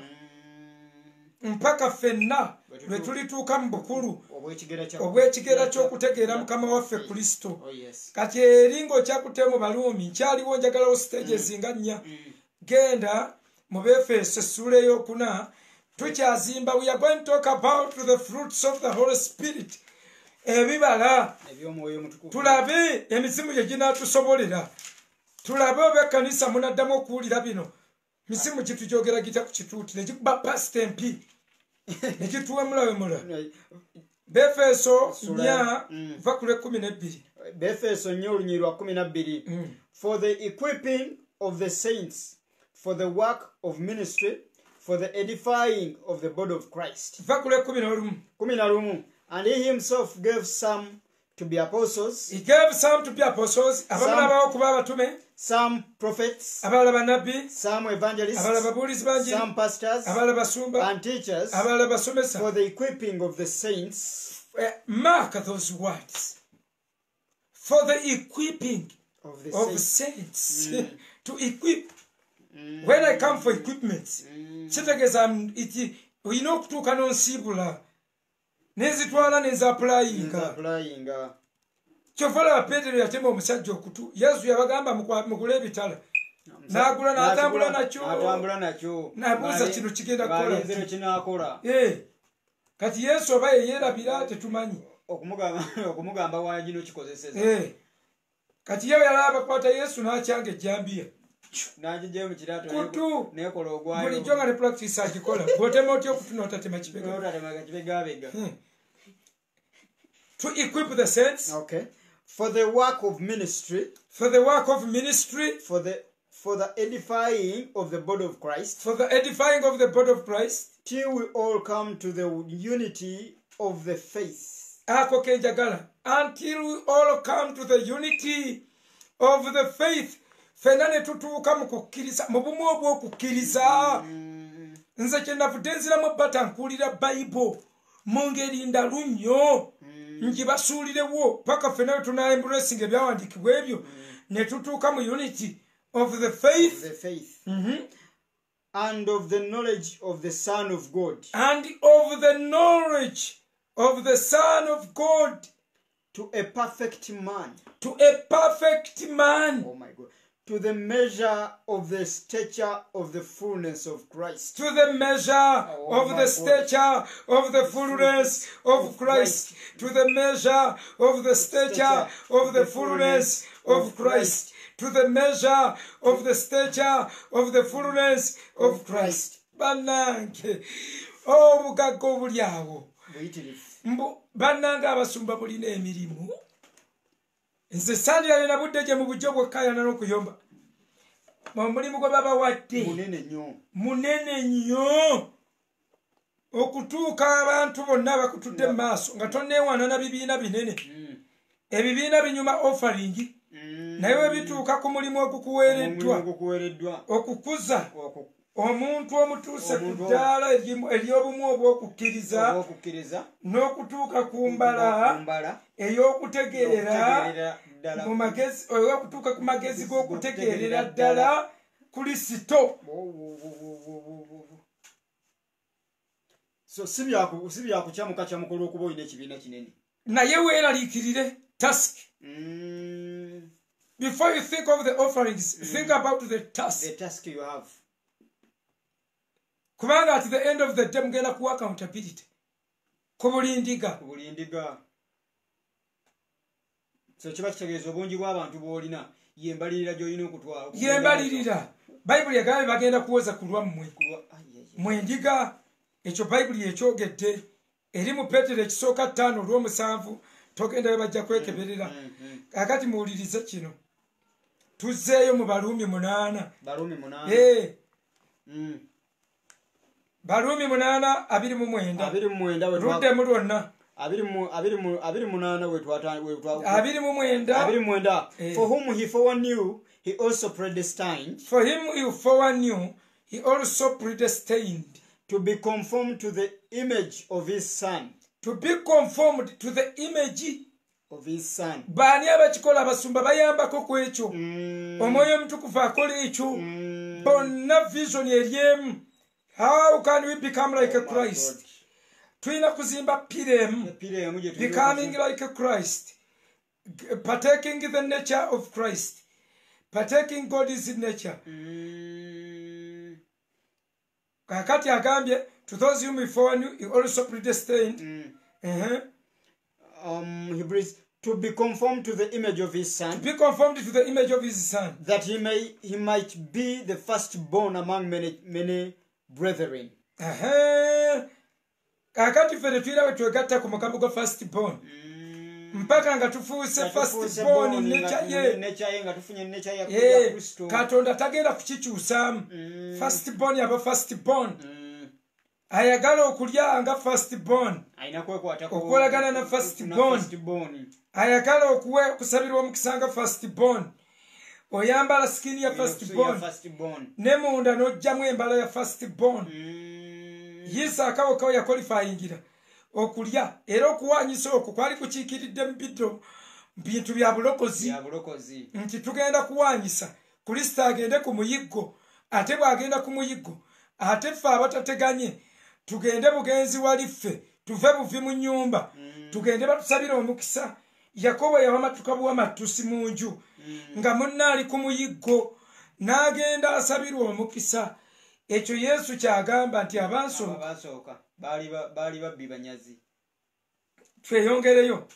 B: mm. mpaka fenna lwe tulituuka mu bukulu obw'ekigera ky'okutegeera mukama waffe Kristo
A: oh, yes.
B: kati eringo kyakute mu Baluumi nkyaliwo njagalawo stages mm. nga nnya mm. genda mu Befeso essula ey'okuna tukyazimba we are going to talk about the fruits of the Holy Spirit ebibala tulabe emizimu gye ginatusobolera tulabe obekkanisa munaddamu okuwulira bino misimu kitujogera gita ku kituuti negikuba pastempi negituwemulawemula Befeso nya va ku lw'ekkumi n'ebbiri
A: Befeso nya olunyiri lwa kkumi na bbiri for the equipping of the saints for the work of ministry for the edifying of the body of Christ
B: va ku lw'ekkumi n'olumu
A: kumi na lumu and he himself gave some to be apostles
B: he gave some to be apostles abamulabawo okuba abatume
A: some prophets
B: abalala banabbi
A: some evangelists
B: abalala babuulizi bangi
A: some pastors
B: abalala basumba
A: and teachers
B: abalala basomesa
A: for the equipping of the saints
B: uh, mark those words for the equipping
A: of the
B: of
A: saints,
B: saints.
A: Mm.
B: To equip
A: mm.
B: when I come for equipment
A: mm.
B: I'm it you know kutuuka nonsibula nezitwala nezapulayinga kyovala Petero yatema omusajja okutu Yesu yabagamba mugule ebitala n'agula n'atambula nakyo n'abuuza kino kigenda kukola kati Yesu oba yeerabira tetumanyi
A: okumugamba wagino kikozeseza
B: kati yewe yalaba bakwata Yesu n'akyanga ejjambiya
A: n'agijja mu kiraato n'ekola ogwayo
B: bulijjo nga ne practice agikola bw'otema otya okutu n'otatema
A: kibegabega
B: to equip the saints
A: okay for the work of ministry
B: for the work of ministry
A: for the for the edifying of the body of Christ
B: for the edifying of the body of Christ
A: till we all come to the unity of the faith
B: ako kenjagala until we all come to the unity of the faith fena ne tutuuka mu kukkiriza mu bumu obw'okukkiriza nze kyenavudde nziramu bata nkuulira Bible mu ngeri ndalu nnyo ngibasuulirewo paka fena we tunaembracinga ebyawandiikibwa ebyo ne tutuuka mu unity of the faith,
A: the faith.
B: Mm-hmm.
A: and of the knowledge of the Son of God
B: and of the knowledge of the Son of God
A: to a perfect man
B: to a perfect man
A: oh my God to the measure of the stature of the fullness of Christ
B: to the measure oh, of the God. stature of the fullness of, of Christ. Christ to the measure of the stature of the fullness of Christ to the measure of the stature of the fullness of Christ banange obugagga obuli awo bannange abasumba bulina emirimu nze sandira nina budde gye mu bujjo bwekkaayana n'okuyomba omulimu gwe babawadde munene nnyo okutuuka abantu bonna bakutudde mu maaso nga tonneewaana na bibiina binene ebibiina binyuma offering naye we bituuka ku mulimu ogukuweereddwa okukuza omuntu omutuuse ku ddaala ery'obumu obw'okukkiriza n'okutuuka ku mbala ey'okutegeera mu magezi okutuuka ku magezi g'okutegeerera ddala Kristo
A: so si byakukyamuka kyamukola okuba olina ekibiina kinene
B: naye weeraliikirire task before you think of the offerings mm. think about the task
A: the task you have
B: kubanga at the end of the day mugenda kuwa accountability ku bulindiga
A: ku bulindiga so kiba kitegeeza obungi bw'abantu bw'olina yembalirira gy'olina okutwala
B: yembalirira bayibuli egambe bagenda kuwoza ku lwammwe mwendiga ekyo bayibuli ekyogedde eri mu Peetero ekisooka ttaano olw'omusanvu togenda bajja kwekeberera kakati muwulirize kino tuzzeeyo mu Baluumi munaana Baluumi munaana abiri mu mwenda luddemu lwonna abiri mu mwenda
A: for whom he foreknew he also predestined
B: for him who foreknew he also predestined
A: to be conformed to the image of his son
B: to be conformed to the image
A: of his son
B: baani abakikola abasumba bayambako ku ekyo omwoyo omutukuvu akola ekyo bonna vision eryemu how can we become like a Christ tulina kuzimba piremu becoming like a Christ partaking the nature of Christ partaking God's nature kakati agambye to those whom he foreknew he also predestined
A: mm. uh-huh. um, Hebrews to be conformed to the image of his son
B: to be conformed to the image of his son
A: that he may he might be the firstborn among many many brethren
B: uh-huh. kakati fere twira wetwegatta ku mugambo gwa firstborn mpaka nga tufuuse firstborn
A: nature nga tufunye nature ya Kristo
B: Katonda tagenda kukikyusaamu firstborn yaba firstborn ayagala okulya nga firstborn
A: ayina kwekwatako
B: okwolagana na firstborn ayagala okuwe kusabirwa omukisa nga firstborn oyambala skin ya firstborn ne munda n'ojjamu embala ya firstborn Yisaaka wakawo yakwalifayingira okulya era okuwanyisa okwo kwali kukiikiridde mu biddo bintu bya bulokozi nti tugenda kuwanyisa Kristo agende ku muyiggo ate bw'agenda ku muyiggo ate ffe abatateganye tugende bugenzi waliffe tuve buvi mu nnyumba tugende batusabire omukisa Yakobo yawamatuka bw'amatusi mu nju nga munna ali ku muyiggo n'agenda asabirwa omukisa ekyo Yesu kyagamba nti abansooka
A: baali babbi banyazi
B: tweyongereyo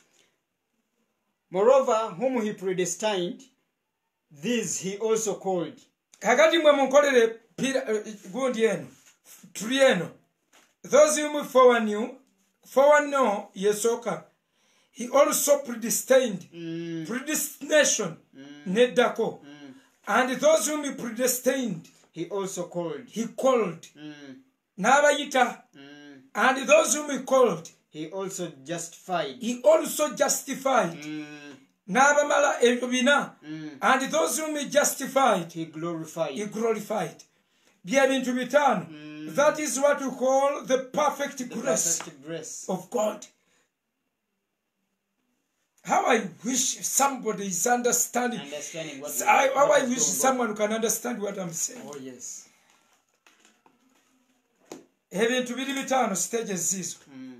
A: moreover whom he predestined these he also called
B: kakati mwe munkolere gundi eno tuli eno those whom foreknew foreknew yesooka he also predestined mm. predestination mm. neddako mm. and those whom he predestined
A: he also called
B: he called
A: mm.
B: n'abayita mm. and those whom he called
A: he also justified
B: he also justified
A: mm.
B: n'abamala ebyo bina
A: mm.
B: and those whom he justified
A: he glorified
B: he glorified bye bintu bitano mm. that is what we call the perfect
A: the
B: grace,
A: perfect grace
B: of God. How I wish somebody is understanding.
A: Understanding what
B: I, how
A: what
B: I wish someone who can understand what I'm saying.
A: Oh yes.
B: Ebintu biri bitano stages zizo.
A: Mm.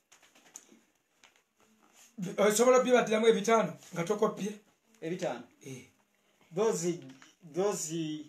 B: Osobola bibadiramu ebitano nga tokopye.
A: Ebitano.
B: Eh.
A: Those he, those he,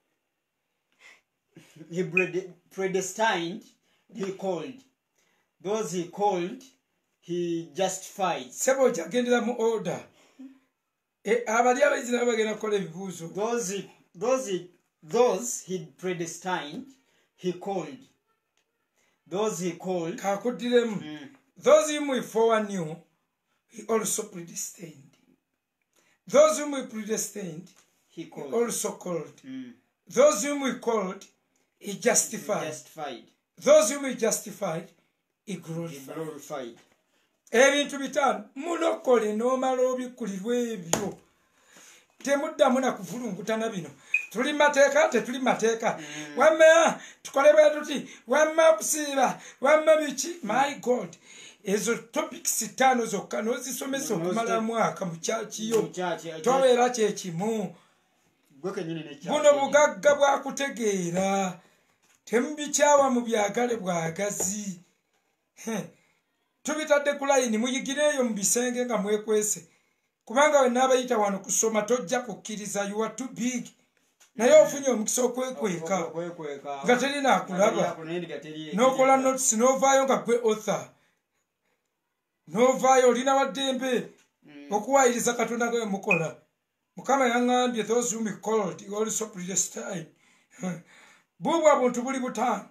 A: he predestined, he called. Those he called, he justified.
B: Sebo jagendera mu order. E abali abazina bagenda kola ebibuzo.
A: Those he, those he, those he predestined, he called. Those he called.
B: Kakudiremu. Mm. Those whom he foreknew, he also predestined. Those whom he predestined,
A: he, called.
B: he also called.
A: Mm.
B: Those whom he called, he justified.
A: He justified.
B: Those whom he justified, he glorified.
A: He glorified.
B: Ebintu bitano mulokole n'omala obikulirwa ebyo temuddamu na kuvulungutana bino tuli mateeka tetuli mateeka mm. wamma tukole bwe tuti wamma kusiiba wamma biki my God ezo topics tano zokka n'ozisomesa okumala mwaka mu kyakiyo tobeera kyekimu buno bugagga bwakutegeera temubikyawa mu byagale bwagazi tubitadde ku layini muyigireeyo mu bisenge nga mwekwese kubanga we n'abayita wano kusoma tojja kukkiriza you are too big naye ofunye omukisa okwekweka nga terina akulaba n'okola notes n'ovaayo nga gwe author n'ovaayo olina waddembe okuwaayiriza Katonda nga mukola mukama yaŋŋambye those whom he called he also predestined bubwa buntu buli butaano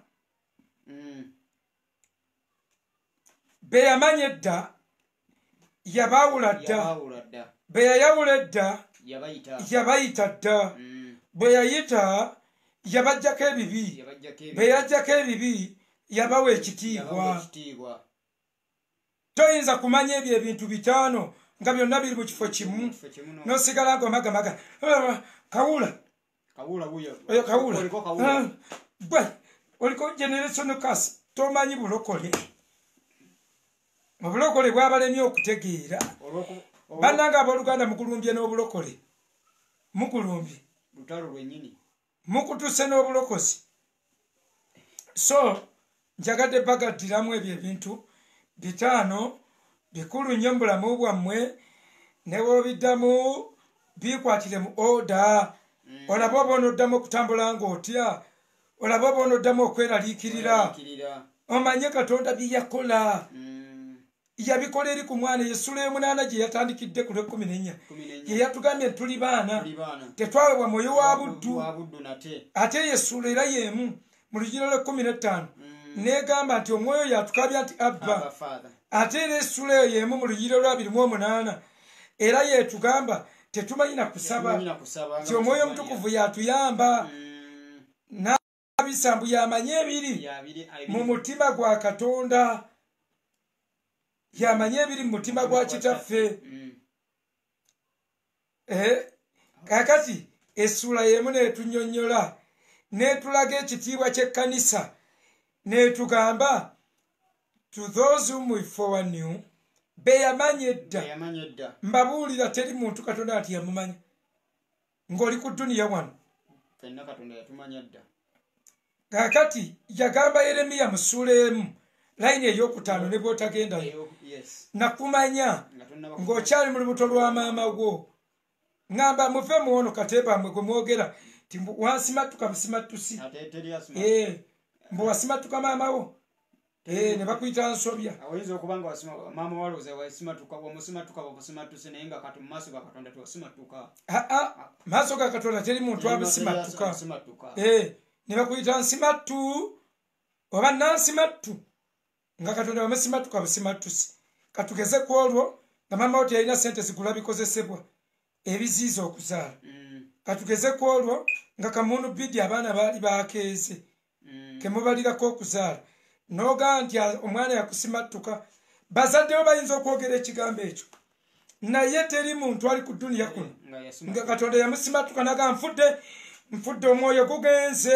B: be yamanya edda yabaawula dda be yayawula edda yabayita dda bwe yayita yabajjako ebibi be yajjako ebibi yabawa ekitiibwa toyinza kumanya ebyo ebintu bitaano nga byonna biri mu kifo kimu nosigala ng'omagamaga kawula oyo kawula bwe oliko generation kas tomanyi bulokole obulokole bwabalemye okutegeera bannanga abooluganda mukulumbye n'obulokole mukulumbye mukutuse n'obulokozi so njagadde bagaddiramu ebyo ebintu bitaano bikulu nnyo mu bulamu bwammwe ne bw'obiddamu bikwatire mu oda olaba oba onoddamu okutambula ng'otya olaba oba onoddamu okweraliikirira omanye katonda bye yakola yabikola eri ku mwana yessula y'omunaana gye yatandikidde ku lw'ekkumi n'ennya ye yatugambye tuli baana tetwawebwa mwoyo wa buddu ate yessula era y'emu mu lugero lw'ekkumi n'ettaano negamba nti omwoyo yatukabya nti abba ate era essula eyo y'emu mu lugero lw'abiri mu omunaana era yeetugamba tetumanyi na kusaba ti omwoyo omutukuvu yatuyamba n'abisambu yamanye ebiri mu mutima gwa katonda yamanye ebiri mu mutima gwa kitaffe kakati essula y'emu neetunnyonnyola neetulaga ekitiibwa ky'ekkanisa neetugamba to those whom we foreknew be yamanya edda mbabuulira teri muntu katonda ati yamumanya ng'oli ku duniya wano kakati yagamba yeremiya mu ssuula emu layini ey'okutaano ne bw'otagendayo nakumanya ng'okyali mu lubuto lwa maama gwo ŋŋamba muve muwono kateebamwe gwe mwogera ti wansimatuka busimatusi mbu wasimatuka maama wo ne bakuyita nsobya
A: oyinza okuba nga maama walowooza wasimatuka wamusimatuka wamusimatuse naye nga kati mu maaso ga katonda tewasimatuka
B: aa maaso ga katonda teri muntu abisimatuka ne bakuyita nsimatu oba nansimatu nga katonda wamusimatuka busimatusi katugeze ku olwo nga maama wo teyalina sente zigula bikozesebwa ebiziiza okuzaala katugeze ku olwo nga kamuntu bidi abaana baali bakeeze kemubalirako okuzaala noga nti omwana yakusimatuka bazaddewo bayinza okwogera ekigambo ekyo naye teri muntu ali ku duniya kuno nga katonda yamusimatuka naga nfudde nfudde omwoyo gugenze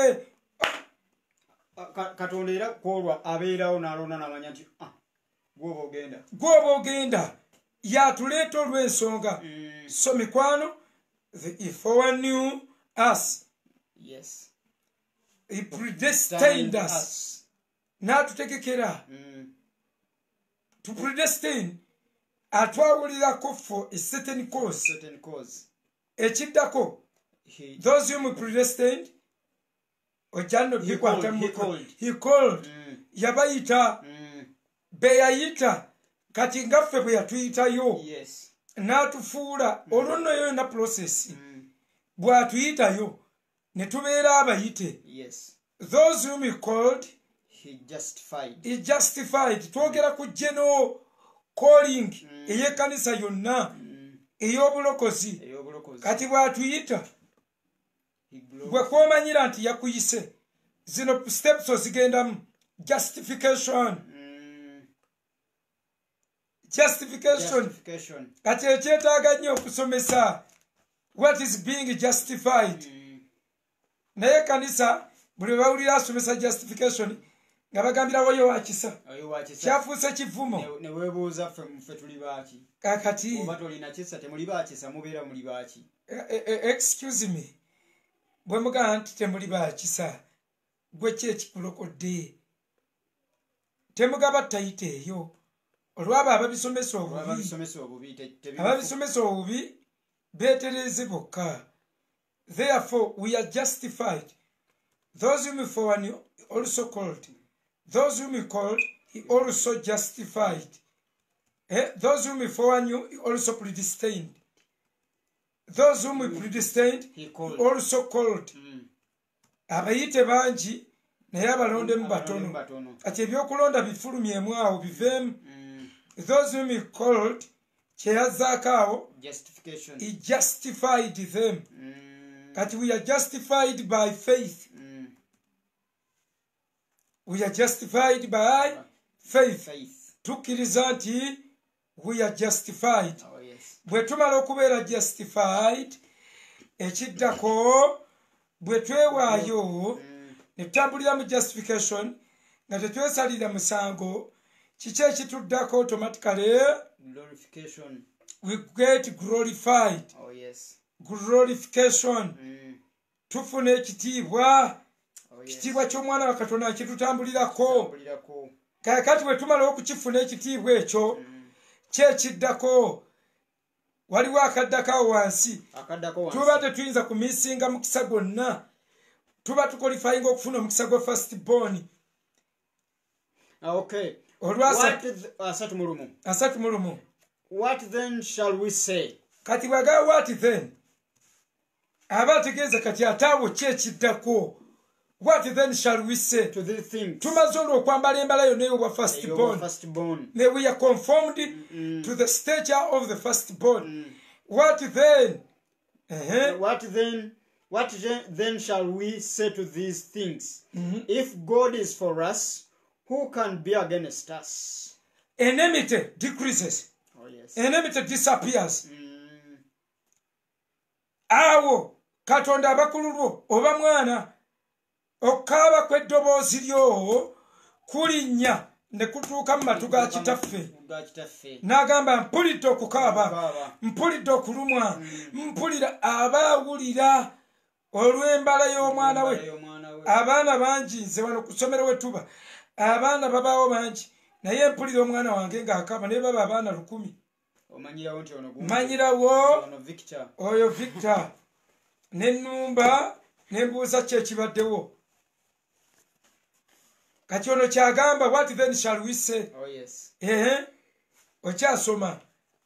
A: katonda era kwolwa abeerawo n'alonda n'amanya nti gwoba ogenda
B: gwoba ogenda yatuleeta olw'ensonga so mikwano he foreknew us he predestined us n'atutegekera to predestine atwawulirako for a certain cause ekiddako those whom predestined ojjanno bikwata he called yabayita be yayita kati ngaffe bwe yatuyitayo n'atufuula olwo nno yonna process bw'atuyitayo ne tubeera abayite those whom he called
A: he justified
B: he justified twogera ku general calling ey'ekkanisa yonna ey'obulokozi kati bw'atuyita bwe kwomanyira nti yakuyise zino steps ozigendamu justification justification kati ekyetaaga nnyo okusomesa what is being justified naye kanisa buli bawulira asomesa justification nga bagambirawo oyo wakisa kyafuuse kivumo
A: neweebuuza ffe tuli baaki
B: kakati
A: oba tolina kisa temuli baakisa mubeera muli baaki
B: excuse me bwe mugamba nti temuli baakisa gwe ki ekikulokodde temugaba tayita eyo olwabo ababisomesa obubi ababisomesa obubi beetereze bokka therefore we are justified those whom he foreknew also called those whom he called he also justified eh? those whom he foreknew he also predestined those whom he predestined
A: he called.
B: also called.
A: Mm.
B: Abayite bangi naye abalonde mu batono.
A: batono.
B: Ati ebyokulonda bifulumyemu awo biveemu.
A: Mm.
B: Those whom he called, kye yazzaako awo,
A: Justification.
B: he justified them.
A: Mm.
B: Kati we are justified by faith.
A: Mm.
B: We are justified by faith.
A: Faith.
B: Tukkiriza nti we are justified.
A: Oh, yes.
B: Bwe tumala okubeera justified, ekiddako bwe twewaayo
A: Mm.
B: ne tutambulira mu justification nga tetwesalira musango, kiki ekituddako automatically?
A: Glorification.
B: We get glorified.
A: Oh, yes.
B: Glorification.
A: Mm.
B: Tufuna ekitiibwa.
A: Oh, yes.
B: Ekitiibwa ky'omwana wa Katonda kitutambulirako.
A: Tambulirako.
B: Kakati bwe tumala okukifuna ekitiibwa ekyo,
A: Mm.
B: kyekiddako waliwo akaddako wansi.
A: Akaddako wansi.
B: Tuba tetuyinza kumisinga mukisa gwonna. Tuba tukolifayinga okufuna omukisa gwa first born.
A: Okay.
B: Olwasatu
A: asatu mu lumu.
B: asatu mu lumu.
A: What then shall we say?
B: Kati bwaga what then? Aba ategeeza kati ataawo ki ekiddako. What then shall we say?
A: To these things.
B: Tumaze olw'okwambala embala yonna ey'obwa first born.
A: First born.
B: We are conformed
A: Mm.
B: to the stature of the first born.
A: Mm.
B: What then? Uh-huh.
A: What then? What then shall we say to these things?
B: Mm-hmm.
A: If God is for us, who can be against us?
B: Enmity decreases.
A: Oh, yes.
B: Enmity disappears.
A: Mm.
B: Awo Katonda abakululwo oba mwana okaaba kw'eddoboozi lyo kulinnya ne kutuuka mu matu ga kitaffe. N'agamba mpulidde okukaaba, mpulidde okulumwa, mpulira abaawulira olw'embala y'omwana we. Abaana bangi nze wano ku ssomero we tuba, abaana babaawo bangi, naye mpulira omwana wange ng'akaaba naye baba abaana lukumi. Manyirawo oyo Victor. N'ennumba ne mbuuza ki ekibaddewo. Kati ono kyagamba what then shall we say?
A: Oh, yes.
B: Eh, okyasoma.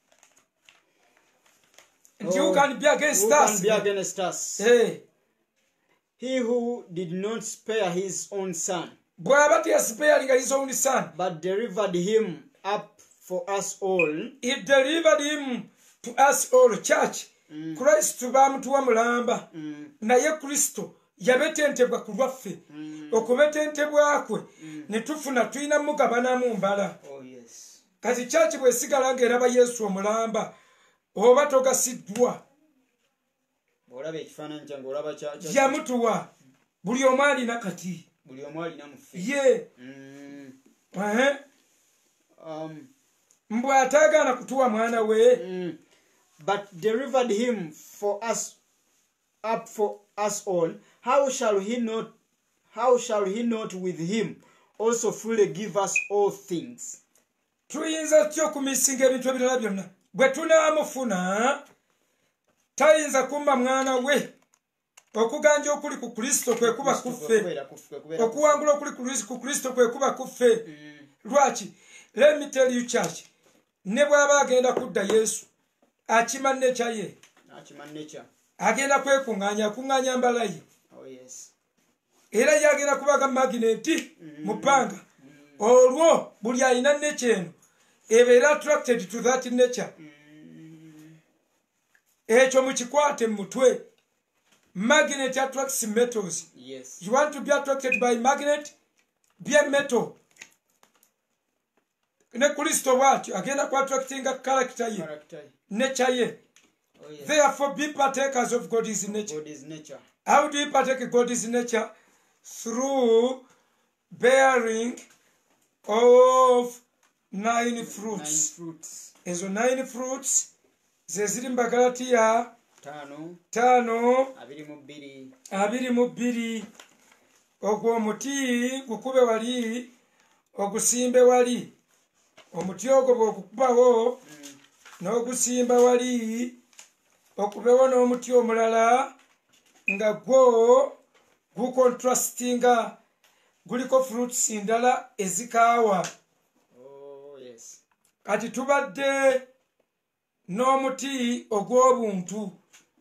B: And
A: Oh,
B: who can be against
A: who
B: us?
A: can be against us?
B: Eh,
A: He who did not spare his own son,
B: bw'aba teyasipeyalinga his own son,
A: but delivered him up for us all.
B: he delivered him to us all. Church,
A: Mm.
B: Kristo baamutuwa mulamba,
A: Mm.
B: naye Kristo yabetentebwa ku lwaffe.
A: Mm.
B: Okubetentebwa kwe
A: Mm.
B: ne tufuna tulina mugabanamu mbala.
A: Oh, yes.
B: Kati church bw'esigala ng'eraba Yesu omulamba oba togasiddwa,
A: Olaba ekifaananyi kyange olaba kya
B: yamutuwa buli omu alina kati
A: buli omu alina mu ffe.
B: ye.
A: Mm.
B: Ehe.
A: Um,
B: Mbwe ataagaana kutuwa mwana we.
A: mm. But delivered him for us up for us all. How shall he not? How shall he not with him also fully give us all things?
B: Tuyinza tutya okumisinga ebintu ebirala byonna? Bwe tunaamufuna tayinza kumma mwana we. Okuganja okuli ku Kristo kwe kuba kuffe. Okuwangula okuli ku Kristo kwe kuba kuffe.
A: Mm.
B: Lwaki? Let me tell you church. Ne bw'aba agenda kudda Yesu akima necha ye.
A: Akima necha.
B: Agenda kwekuŋŋaanya akuŋŋaanya mbala ye.
A: Oh, yes.
B: Era yagenda kubaga magneti
A: Mm.
B: mu ppanga.
A: Mm.
B: Olwo buli alina necha eno ebeera attracted to that nature.
A: Mm.
B: Ekyo mukikwate mu mutwe. Magnet attracts metals.
A: Yes.
B: You want to be attracted by magnet? Be a metal. Ne Kristo bw'atyo agenda ku attractinga character ye.
A: Character.
B: Nature ye.
A: Oh, yes.
B: Therefore be partakers of God's nature.
A: God's nature.
B: How do you partake of God's nature? Through bearing of nine fruits.
A: Nine fruits.
B: Ezo nine fruits ze ziri mu Bagalatiya
A: Tano.
B: tano
A: Abiri mu bbiri.
B: abiri mu bbiri. Ogwo omuti gukube wali ogusimbe wali. Omuti ogwo bw'okukubawo
A: Mm.
B: n'ogusimba wali okubewo n'omuti omulala nga gwo gukontrastinga guliko fruits ndala ezikaawa.
A: Oh, yes.
B: Kati tubadde n'omuti ogw'obuntu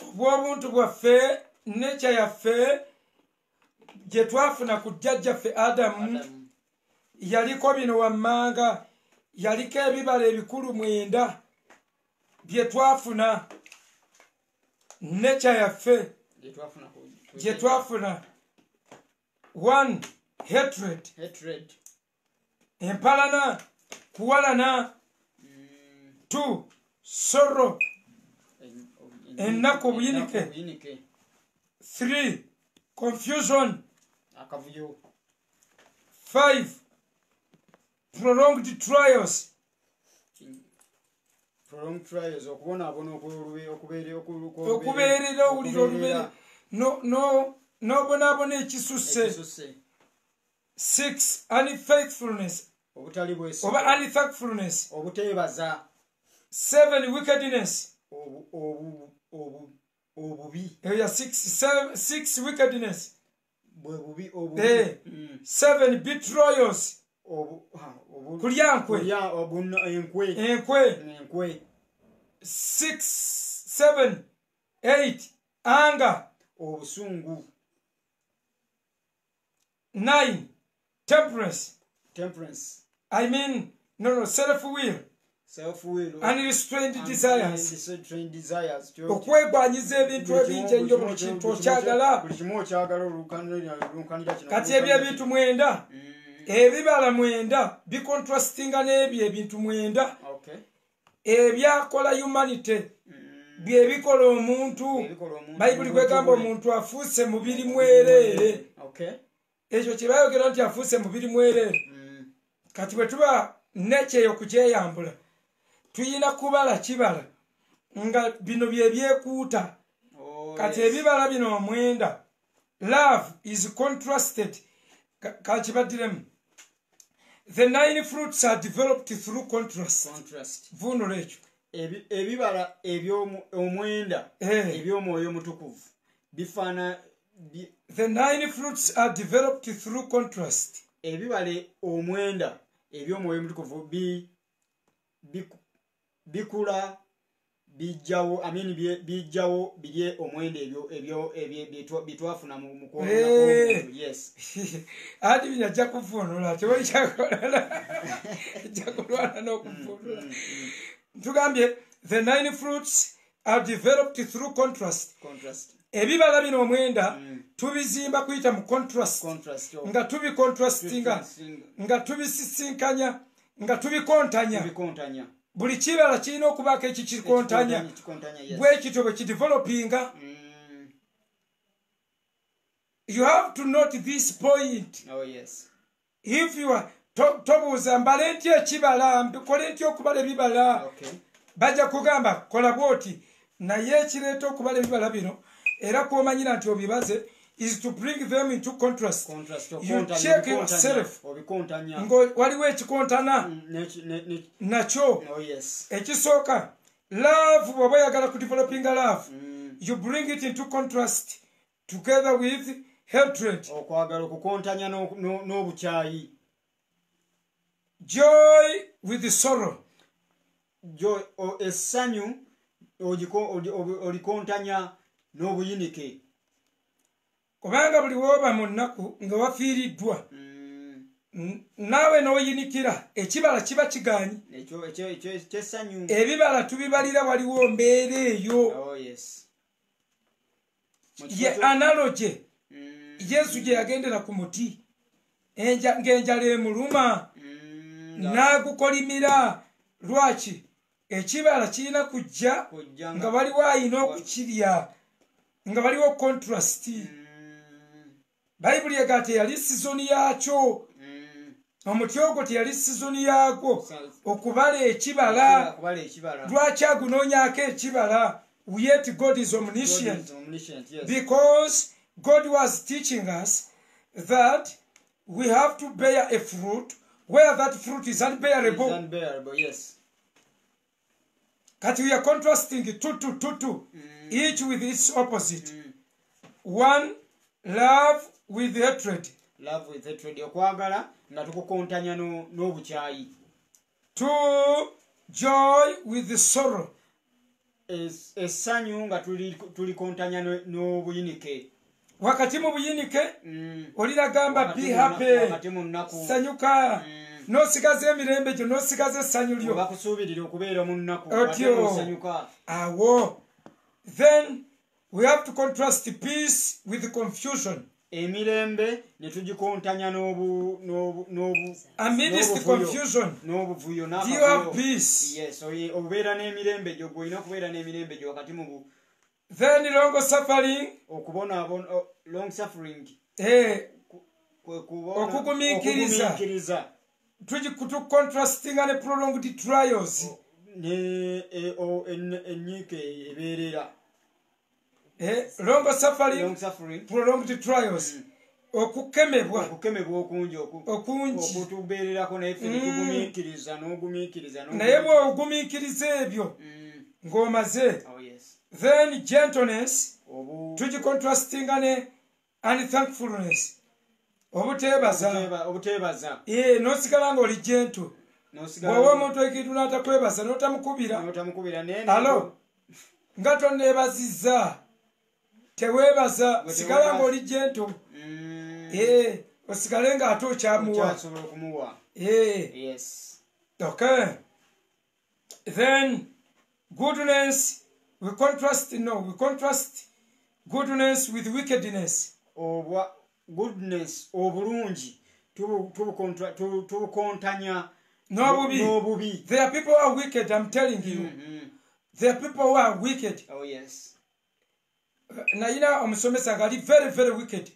B: bw'obuntu bwaffe nature yaffe gye twafuna ku jjajjaffe adamu yaliko bino wammanga yaliko ebibala ebikulu mwenda bye twafuna nature yaffe gye twafuna. One, hatred,
A: hatred.
B: empalana kuwalana. mm. Two, sorrow, ennaku obuyinike. Three, confusion.
A: Akavuyo.
B: Five, prolonged trials.
A: Prolonged trials okubona abona okubeera
B: okubeerera owulira olubeera no no n'obonaabona ekisusse. Six, unfaithfulness
A: obutali bwesigwa
B: oba unthankfulness.
A: obuteebaza.
B: Seven, wickedness
A: obubi.
B: eya six, seven, six wickedness
A: bwe bubi obubi.
B: Eh, seven, betrayals kulyankwe
A: enkwe
B: enkwe.
A: enkwe.
B: Six, seven, eight, anger
A: obusungu.
B: Nine, temperance.
A: Temperance.
B: I mean, no, no, self-will.
A: Self-will.
B: Unrestrained desires.
A: Unrestrained desires.
B: Okwegwanyiza ebintu ebingi ennyo buli kintu okyagala.
A: Buli kimu okyagala olukanira kino.
B: Kati ebyo ebintu mwenda. Ebibala mwenda bikontrastinga n'ebyo ebintu mwenda.
A: Okay.
B: Ebyakola humanity. Bye bikola omuntu. Bayibuli kwegamba omuntu afuuse mubiri mwereere.
A: Okay.
B: Ekyo kye bayogera nti afuuse mubiri mwereere. Kati bwe tuba nekyeyo kukyeyambula tuyina kubala kibala nga bino bye byekuuta. Kati ebibala bino omwenda. Love is contrasted. Kakibaddiremu. The nine fruits are developed through contrast.
A: Contrast.
B: Vunula ekyo.
A: Ebibala eby'omwenda eby'omwoyo omutukuvu bifaana.
B: The nine fruits are developed through contrast.
A: Ebibala omwenda eby'omwoyo omutukuvu bi bikula bijjawo I mean bijjawo biri omwenda ebyo ebyo bitwafuna mu kwona. Yes.
B: Adi binajja kuvunula tewali kyakolana kyakolana n'okuvunula. Tugambye the nine fruits are developed through contrast.
A: Contrast.
B: Ebibala bino omwenda tubizimba kuyita mu contrast. Nga tubi contrastinga nga tubisisinkanya nga tubikontanya. Buli kibala kirina okubaako ekikikontanya. Bwe kityo bwe kidevelopinga. You have to note this point.
A: Oh yes.
B: If you are tobuuza mbale ntya ekibala mbikole ntya okubala ebibala.
A: Okay.
B: Bajja kugamba kola bwoti naye ekireeta okubala ebibala bino era kwomanyira nti obibaze is to bring them into contrast.
A: Contrast.
B: You check yourself. Ngo waliwo ekikontana nakyo.
A: Oh yes.
B: Ekisooka love bw'oba oyagala kudevelopinga love. Mm. You bring it into contrast together with hatred.
A: Okwagala okukontanya n'obukyayi.
B: Joy with the sorrow.
A: Joy o essanyu olikontanya n'obuyinike.
B: Kubanga buli woba mu nnaku nga wafiiriddwa naawe n'oyinikira ekibala kiba kigaanyi. Ebibala tubibalira waliwo mbeera eyo. Ye analogy Yesu gye yagendera ku muti ng'enjala emuluma n'agukolimira. Lwaki? Ekibala kirina kujja nga waliwo ayina okukirya nga waliwo contrast. Bayibuli ega teyali sizoni yakyo. Omuti ogwo teyali sizoni yaagwo okubala ekibala. Lwaki agunoonyaako ekibala? Yet God is omniscient. Because God was teaching us that we have to bear a fruit where that fruit is unbearable.
A: It's unbearable, yes.
B: But we are contrasting two, two, two, two, mm. each with its opposite. Mm. One, love with hatred.
A: Love with hatred. Okwagala nga tukukontanya n'obukyayi.
B: Two, joy with sorrow.
A: essanyu nga tulikontanya n'obuyinike
B: wakati mu buyinike olira gamba be happy sanyuka n'osigaza emirembe gyo n'osigaza essanyu lyo
A: bakusuubirira okubeera mu nnaku
B: otyo awo then we have to contrast peace with confusion
A: emirembe ne tugikontanya n'obu n'obu
B: amidst the confusion
A: n'obuvuyo
B: do you have peace
A: yes obeera n'emirembe gyo gwolina okubeera n'emirembe gyo wakati mu
B: then long suffering
A: okubona long suffering
B: eh okugumiikiriza tucontrastinga ne prolonged trials
A: ne ennyike ebeerera
B: eh long suffering
A: long suffering
B: prolonged trials okukemebwa
A: okukemebwa okungi
B: okungi
A: okutubeererako naye ffe tugumiikiriza n'ogumiikiriza
B: naye bw'ogumiikiriza ebyo ng'omaze then gentleness tugicontrastinga ne unthankfulness obuteebaza
A: obuteebaza
B: eh n'osigala ng'oli gentle bw'oba omuntu ekintu n'atakwebaza n'otamukubira
A: n'otamukubira nene
B: alo nga tonneebazizza teweebaza sigala ng'oli gentle eh osigale ng'ate okyamuwa
A: yes
B: okay then goodness we contrast no we contrast goodness with wickedness
A: obwa goodness obulungi tubukontanya
B: n'obubi there are people who are wicked I'm telling you mm-hmm. There are people who are wicked
A: oh yes
B: nayina omusomesa ngali very very wicked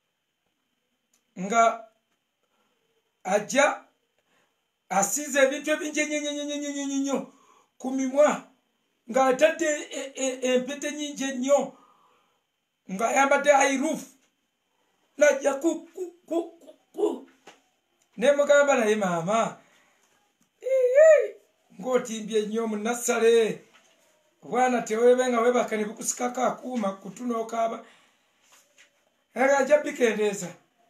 B: nga ajja asize ebintu ebingi nnyo ku mimwa nga atadde empete nyingi ennyo nga ayambadde high-roof najja ku nemugamba naye maama ng'otimbye ennyo mu nassale obwana teweebe nga weebaka ne bukusikako akuuma kutu n'okaaba nga ajja bikendeeza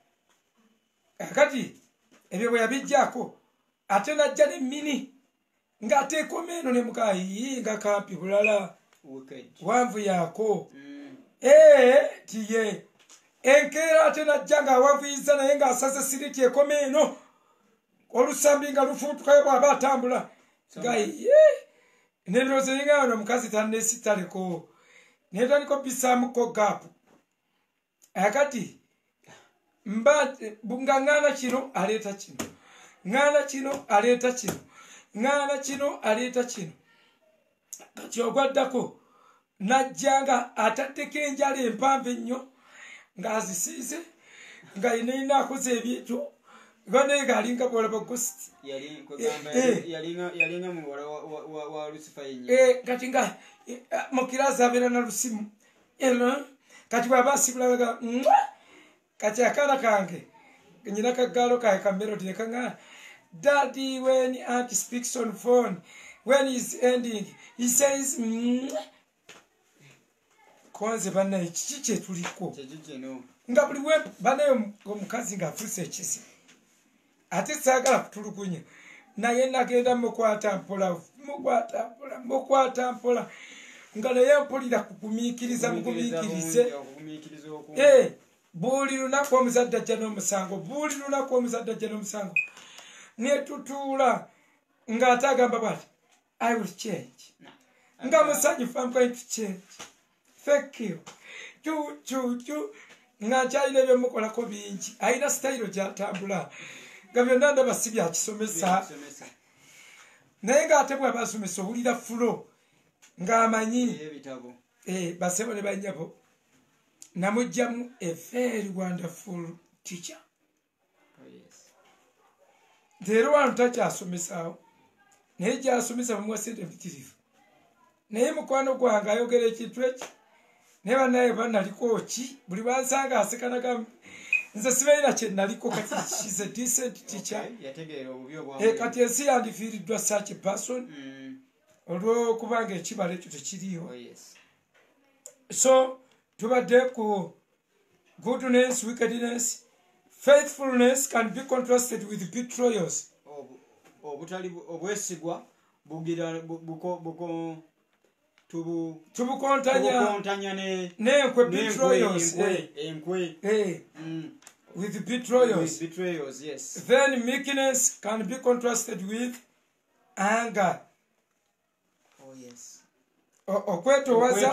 B: kati ebyo bwe yabijjaako ate najja n'emmini ng'ateekoma eno ne mukaayi nga kampi bulala wanvu yaako ee tiye enkeera ate najja ng'awanvuyiza naye ng'asaze siriti ekoma eno olusambi nga lufuutukayo bw'aba atambula gayi nebirowoozo yingana omukazi tanneesitaleko netandika obisaamuko gaapu akati mba nga ŋŋaana kino aleeta kino ŋŋaana kino aleeta kino ŋŋaana kino aleeta kino kati ogwaddako najjanga ataddeko enjala empanvu ennyo ng'azisiize nga yenayina akoze ebyeto banaye ng'alinga bwolaba gositi kati nga mukiraazi abeera na lusimu kati bw'aba asibulaga kati akaana kange nyina kaggaalo kaye kamerodi nekaŋŋaana daddy when aunt speaks on phone when he's ending he says konze bannaye kiki kyetuliko nga buli we banaye omukazi ng'afuuse ekizibu ate saagala kutulugunya naye nagenda mukwata mpola mukwata mpola mukwata mpola nga naye mpulira kugumiikiriza mugumiikirize buli lunaku omuzadde ajja n'omusango buli lunaku omuzadde ajja n'omusango netutuula ng'ate agamba bwati I will change nga musanyufu I'm going to change thank you chu chu chu nga kyalina ebyomukolako bingi alina sitayiro gy'atambula nga byonna ndaba si byakisomesa naye ng'ate bw'aba asomesa owulira fulo ng'amanyi basebo ne banyabo namugjamu a very wonderful teacher leero wano takyasomesaawo naye gyasomesa bamuwa sente empitirivu naye mukwano gwange ayogera ekintu eki naye bannaye banaliko ki buli bansanga asekanaga nze sibeera kye naliko kati she's a decent teacher kati ensi yandifiiriddwa such a person olw'okubanga ekibala ekyo tekiriyo so tubadde ku goodness wickedness faithfulness can be contrasted with betrayals
A: obutali obwesigwa bugira buko buko tubu
B: tubukontanya
A: tubukontanya ne
B: nenkwe betrayals
A: enkwe
B: eh with betrayals
A: with betrayals yes
B: then meekness can be contrasted with anger
A: oh yes
B: okwetowaza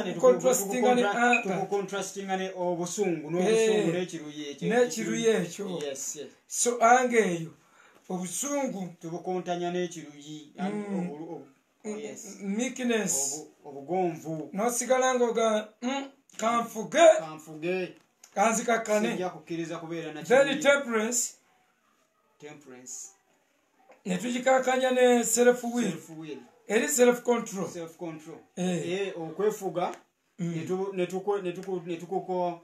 A: tukukontrastingane obusungu n'obusungu n'ekiruyi ekyo
B: n'ekiruyi ekyo so anger eyo obusungu
A: tubukontanya n'ekiruyi
B: meekness
A: obugonvu
B: nosigala ngoga kanfuge
A: kanfuge
B: kanzikakkane
A: sijja kukkiriza kubeera na
B: then temperance
A: temperance
B: netugikakanya ne self will eri self control
A: self control eh okwefuga netukuko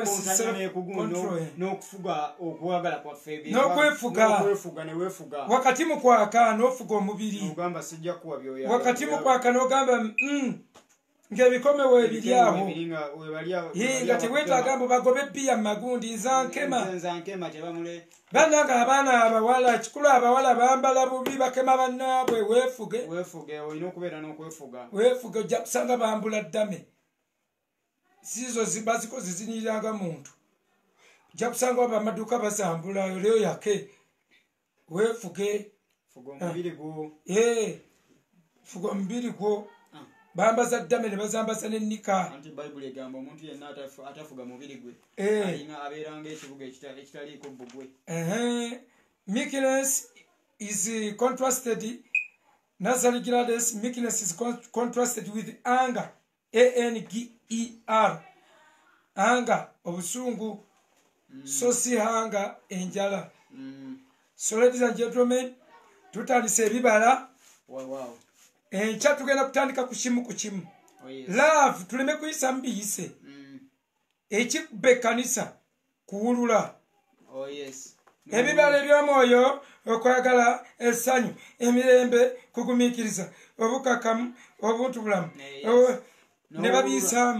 A: n'okufuga okwagala kwaffe n'okwefuga newefuga
B: wakati mu kwaka n'ofuga omubiri
A: ogamba sijja kuwa byoya
B: wakati mu kwaka n'ogamba ng'ebikomewo ebiri awo nga teweetaaga mbu bagobe ebbiya mu magundi nzankema bannanga abaana abawala kikulu abawala bambala bubi bakema bannaabwe weefuge
A: weefuge olina okubeera n'okwefuga
B: weefuge ojja kusanga bambula ddame sizo bazikoze zinyiranga muntu ojja kusanga waba amaduuka bazambula oleo yake weefuge
A: fuga omubiri gwo
B: fuga omubiri gwo bambaza ddame ne bazambaza n'ennika
A: anti bayibuli egamba omuntu yenna atafuga mubiri gwe alina abeeranga ekibuga ekitaliiko bbugwe
B: meekness is contrasted Nazareth Gladys, meekness is contrasted with anger A N G E R anger obusungu so si hanga enjala so ladies and gentlemen tutandise ebibala
A: wow wow
B: enkya tugenda kutandika ku kimu ku kimu love tuleme kuyisa mbiyise ekikubba ekkanisa kuwulula ebibala eby'omwoyo okwagala essanyu emirembe kugumiikiriza obukakamu obuntubulamu ne babiyisaamu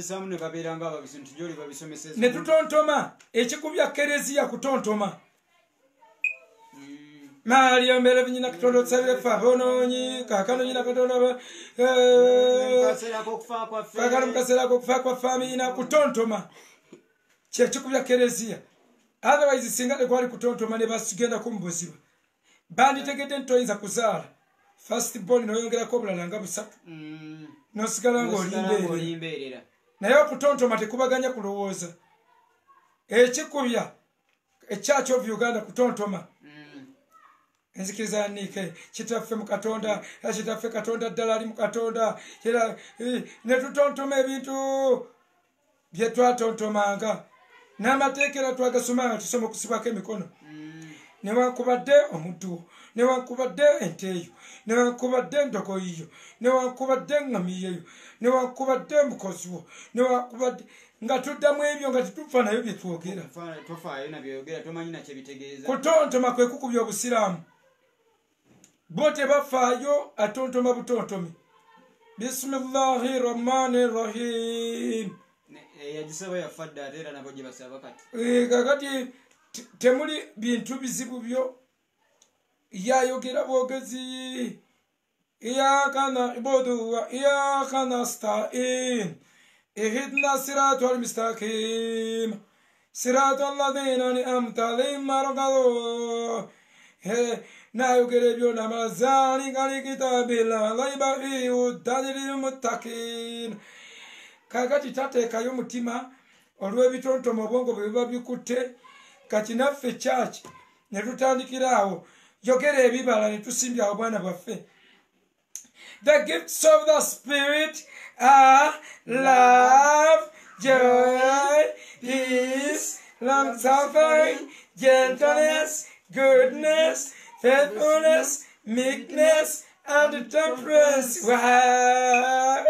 B: ne tutontoma ekikubya kereziya kutontoma Maria mbere binyina kutondo tsabye fa bononyi kakano nyina kutondo kakano mkasera ko kufa kwa famina kutontoma kye kikubya kereziya otherwise singale kwali kutontoma ne basigenda kumbuziba bandi tegede ntoyinza kuzaala first born no yongera ko bulala nga busatu no sigala ngo limberera naye okutontoma tekubaganya kulowooza ekikubya ekyacho of Uganda kutontoma enzikiriza nike kitaffe mu Katonda kitaffe Katonda ddala ali mu Katonda kira ne tutontoma ebintu bye twatontomanga n'amateekera twagasomanga tusoma okusibako emikono ne wankubadde omuddu ne wankubadde enteeyo ne wankubadde endogoyiyo ne wankubadde eŋŋamiyeyo ne wankubadde mukoziwo ne wankubadde nga tuddamu ebyo nga tetufa nayo bye twogera kutontoma kwe kukubya obusiraamu bo tebafaayo atontoma butontomi bisimillahi rahmani rahim kakati temuli bintu bizibu byo yayogera bwogezi iyakana ibudu wa iyaka nastain ihdina siratu almustaqim siratu alladhina an'amta alayhim margado nayogera ebyo namazalika likitabi la raiba fihi hudan lilmuttaqin kakati tateekayo mutima olw'ebitontomo obwongo bwe biba bikutte kati naffe church ne tutandikiraawo yogera ebibala ne tusimbyawo bwana bwaffe. The gifts of the Spirit are love, joy, peace, long-suffering, gentleness, goodness, faithfulness, meekness, and temperance. Wow.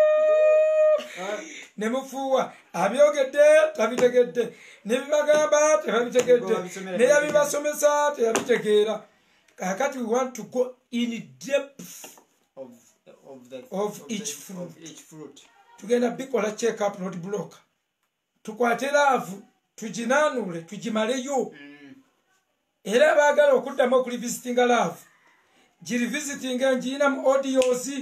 B: Nemufuwa abyogedde tabitegedde nebibagamba tebabitegedde neyabibasomesa teyabitegeera. Kakati we want to go in depth
A: of of the
B: of,
A: of
B: each
A: the,
B: fruit.
A: Of each fruit.
B: Tugenda bikola check up not block. Tukwate laavu tujinaanule tujimaleyo. Mm. Era baagala okuddamu okuli visitinga laavu. Giri visitinga njiina mu audios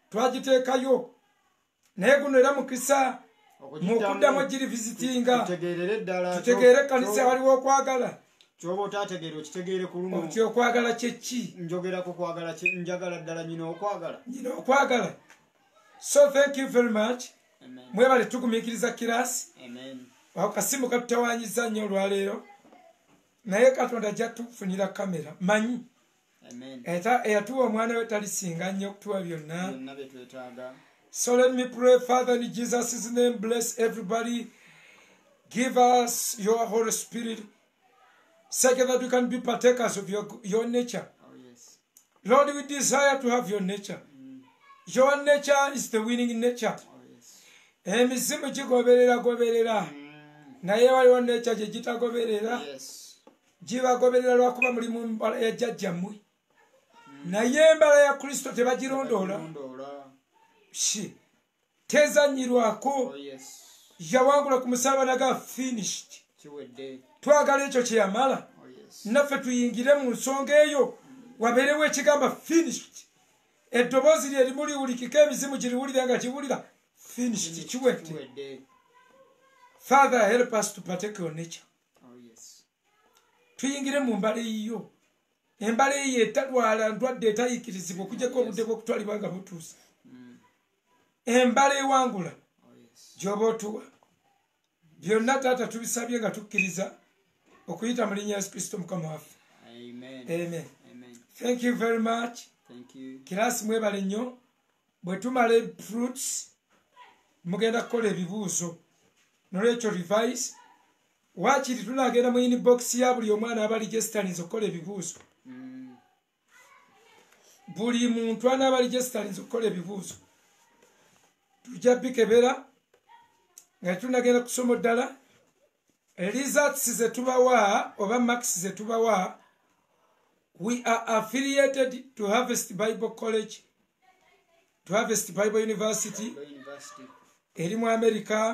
B: twagiteekayo naye guno era mukisa mukuddamu giri visitinga tutegeere ekkanisa waliwo okwagala
A: kyoba otategeere okitegeere ku lumu
B: oti okwagala kyeki
A: njogerako kwagala njagala ddala nyina okwagala
B: nyina okwagala. So thank you very much. Mwebale tugumiikiriza kirasi awo kasimu katutawanyiza nnyo olwaleero naye Katonda ajja tufunira kamera manyi eyatuwa omwana we talisinga nnyo okutuwa byonna. So let me pray. Father, in Jesus' name, bless everybody. Give us your Holy Spirit so that we can be partakers of your, your nature.
A: Oh, yes.
B: Lord, we desire to have your nature. Mm. Your nature is the winning nature.
A: Oh, yes.
B: Emizimu gigoberera goberera naye waliwo nature gye gitagoberera gibagoberera lwakuba muli mu mbala ya jjajjammwe naye embala ya Kristo tebagirondoola shi tezanyirwako yawangula ku musaba naga finished. Twagala ekyo kye yamala naffe tuyingire mu nsonga eyo wabeerewo ekigamba finished. Eddoboozi lye limuliwulikika emizimu giriwulira nga kiwulira finished kiwedde. Father, help us to partake your nature. Tuyingire mu mbala eyiyo embala eyo etalwala ndwadde etayikirizibwa okujjako obudde bw'okutwalibwa nga butuuse. Embala ewangula gy'oba otuwa byonna taata tubisabye nga tukkiriza okuyita mu linnya Yesu Kristo mukama waffe. Amen. Thank you very much. Kirasi mwebale nnyo. Bwe tumala fruits mugenda kukola ebibuuzo nolwekyo revise wakiri tunagenda mu inbox ya buli omwana aba registered okukola ebibuuzo. Buli muntu anaaba registered okukola ebibuuzo tujja bikebera nga tunagenda kusoma ddala results ze tubawa oba marks ze tubawa. We are affiliated to Harvest Bible College, to Harvest Bible University eri mu America.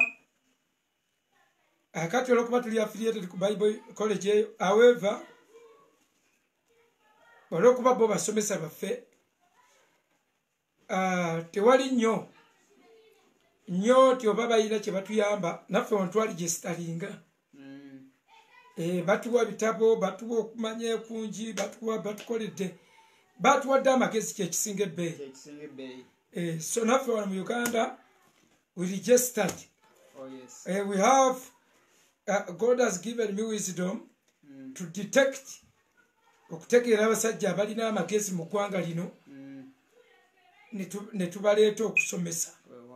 B: Akati olwokuba tuli affiliated ku Bible College eyo, however olwokuba bo basomesa baffe uh, tewali nnyo nnyo ti oba balina kye batuyamba naffe ontwali gesitalinga. mm. e, batuwa bitabo batuwa okumanya ekungi batuwa batukoledde batuwadde amagezi kyekisinga ebbeeyi. e, so naffe wano mu Uganda we registered.
A: Oh, yes.
B: e, we have uh, God has given me wisdom mm. to detect okutegeera abasajja abalina amagezi mu ggwanga lino mm. ne tubaleeta okusomesa.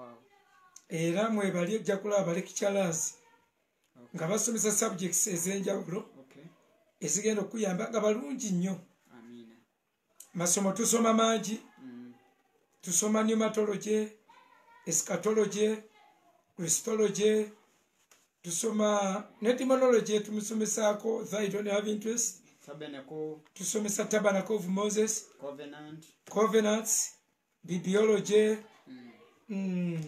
B: Era mwebali ojja kulaba abalekicalazi nga basomesa subjects ez'enjawulo ezigenda okuyamba nga balungi nnyo. Masomo tusoma mangi. Tusoma pneumatology, eschatology, Christology, tusoma etymology tumusomesaako though I don't have interest. Tusomesa Tabernacle of Moses, Covenants, Bibliology, mm.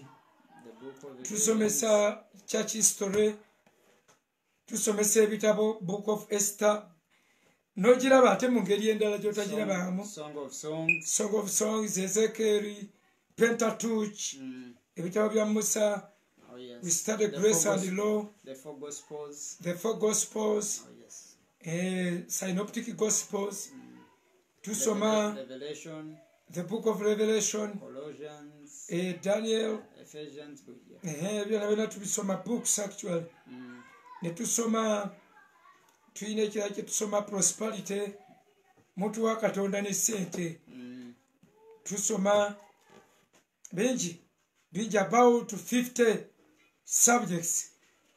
B: tusomesa church history, tusomesa ebitabo Book of Esther. Nogiraba ate mu ngeri endala gy'otagirabamu.
A: Song of Songs,
B: Song of Songs, Ezekiel, Pentateuch, mm. ebitabo bya Musa.
A: Oh, yes.
B: We study
A: the
B: Grace
A: four
B: and Law,
A: the four Gospels,
B: the four Gospels,
A: oh, yes.
B: eh, Synoptic Gospels.
A: Mm.
B: Tusoma
A: Revelation,
B: the Book of Revelation,
A: Colossians,
B: eh, Daniel,
A: Ephesians,
B: eh, byonna byonna tubisoma books actually.
A: Mm.
B: Ne tusoma tuyina ekirala kye tusoma prosperity, muntu wa Katonda ne ssente.
A: Mm.
B: Tusoma bingi bingi about fifty subjects.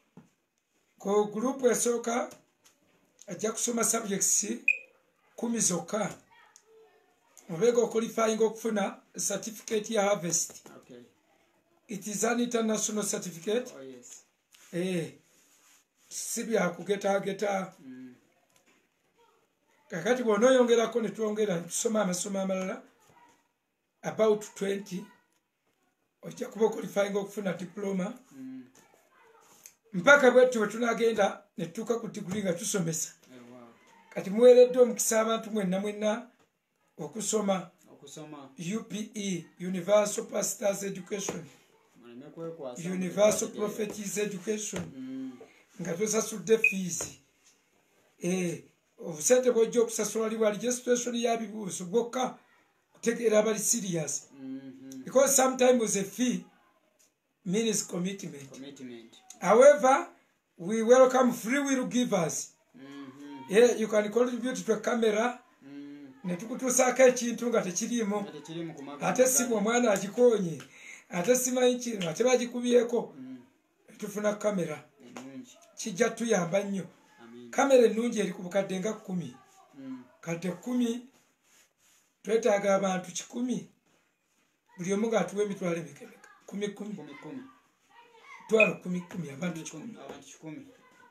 B: Ko group esooka ajja kusoma subjects kumi zokka obeega oqualifying okufuna certificate ya Harvest.
A: Okay.
B: It is an international certificate.
A: Oh, yes.
B: Eh, si bya kugetageta.
A: Mm.
B: Kakati bw'onooyongerako ne twongera tusoma amasomo amalala about twenty ojja kuba oqualifying okufuna diploma.
A: Mm.
B: Mpaka bwetu bwe tunagenda ne tutuuka ku degree nga tusomesa.
A: Oh, wow.
B: Kati muweeredde omukisa abantu mwenna mwenna okusoma U P E, Universal Pastors Education, Universal Prophetess Education, nga tosasudde fees. Eh, obusente bw'ojja okusasula liwa registration ya bibuuzo bwokka kutegeera abali serious. Because sometimes a fee means commitment. commitment. However, we welcome free will givers. Mm-hmm. Yeah, you can contribute to a camera. Netukutusaako ekintu nga tekiriimu ate simu omwana agikonye ate simanyi kino ate bagikubyeko tufuna kamera kijja tuyamba nnyo. Kamera ennungi eri ku bukadde nga kkumi kadde kkumi twetaaga abantu kikumi buli omu ng'atuwa emitwalo emekemeka kumi kumi twalo kumi kumi abantu kikumi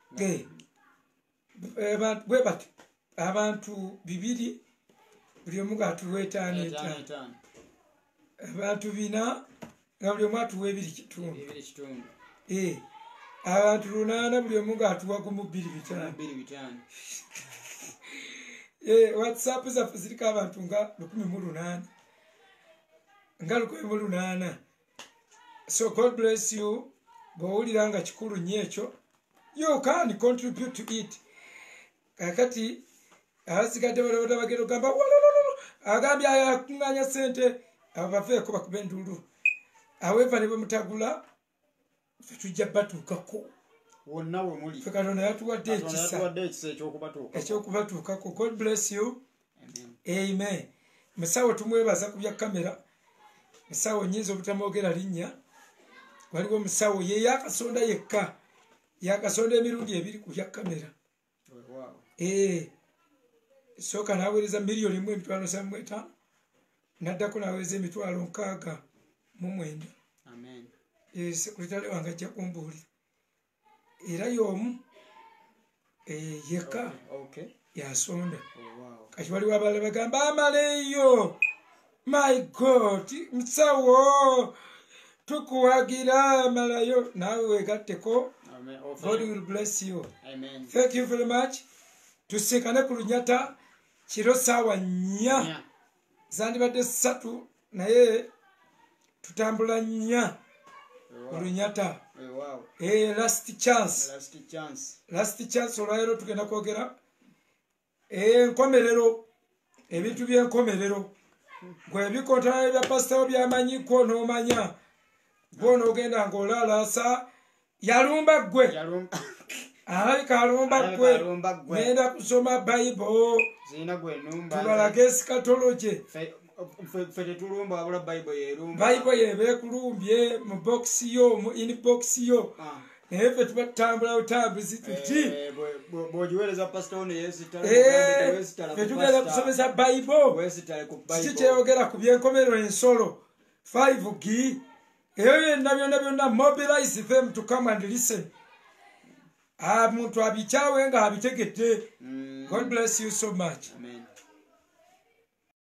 B: bwe bati abantu bibiri buli omu ng'atuwa etaano etaano abantu bina nga buli omu atuwa ebiri kitundu abantu lunaana buli omu ng'atuwa gumu bbiri bitaano. WhatsApp zaffe ziriko abantu nga lukumi mu lunaana nga lukumi mu lunaana. So God bless you. Bw'owulira nga kikulu nnyo ekyo you can contribute to it. Kakati abasigadde balabada bagenda ogamba walololo agambye ayakuŋŋaanya ssente abo baveeko bakuba enduulu. However ne bwe mutagula ffe tujja batuukako
A: wonna we muli.
B: Ffe Katonda yatuwadde ekisa ekyokubatuukako. God bless you. Amen. Amen. Musawo tumwebaza ku bya kamera. Musawo nnyinza obutamwogera linnya. Waliwo musawo ye yakasonda yekka yakasonda emirundi ebiri ku bya kamera. Eh, sooka n'aweereza miliyoni mu emitwalo nsatu mu etaano n'addako n'aweereza emitwalo nkaaga mu mwenda. Sekuritale wange ajja kumbuulira era y'omu yekka yasonda. Kati waliwo abalala bagamba amaleeyo. My God, musawo tukuwagira malayo nawe wegatteko. God will bless you. Amen. Thank you very much. Tusinkane ku Lunyata kiro ssaawa nnya zandibadde ssatu naye tutambula nnya Lunyata. Eh, last chance. Last chance. Last chance olwaleero tugenda kwogera enkomerero ebintu by'enkomerero gwe ebikontana ebya pasitawo byamanyi kwo n'omanya gwona ogenda ng'olaalasa yalumba ggwe alabika alumba ggwe ngenda kusoma bayibolo tubalaga esikatoloje bayibolo yebeekulumbye mu bokisi yo mu inbox yo naye ffe tubatambula butambuzi tuti ffe tugenda kusomesa bayibolo kiki kyeyogera ku byenkomerero ensolo five gi eyo yenna byonna byonna mobilize them to come and listen. Muntu abikyawe nga abitegedde. God bless you so much.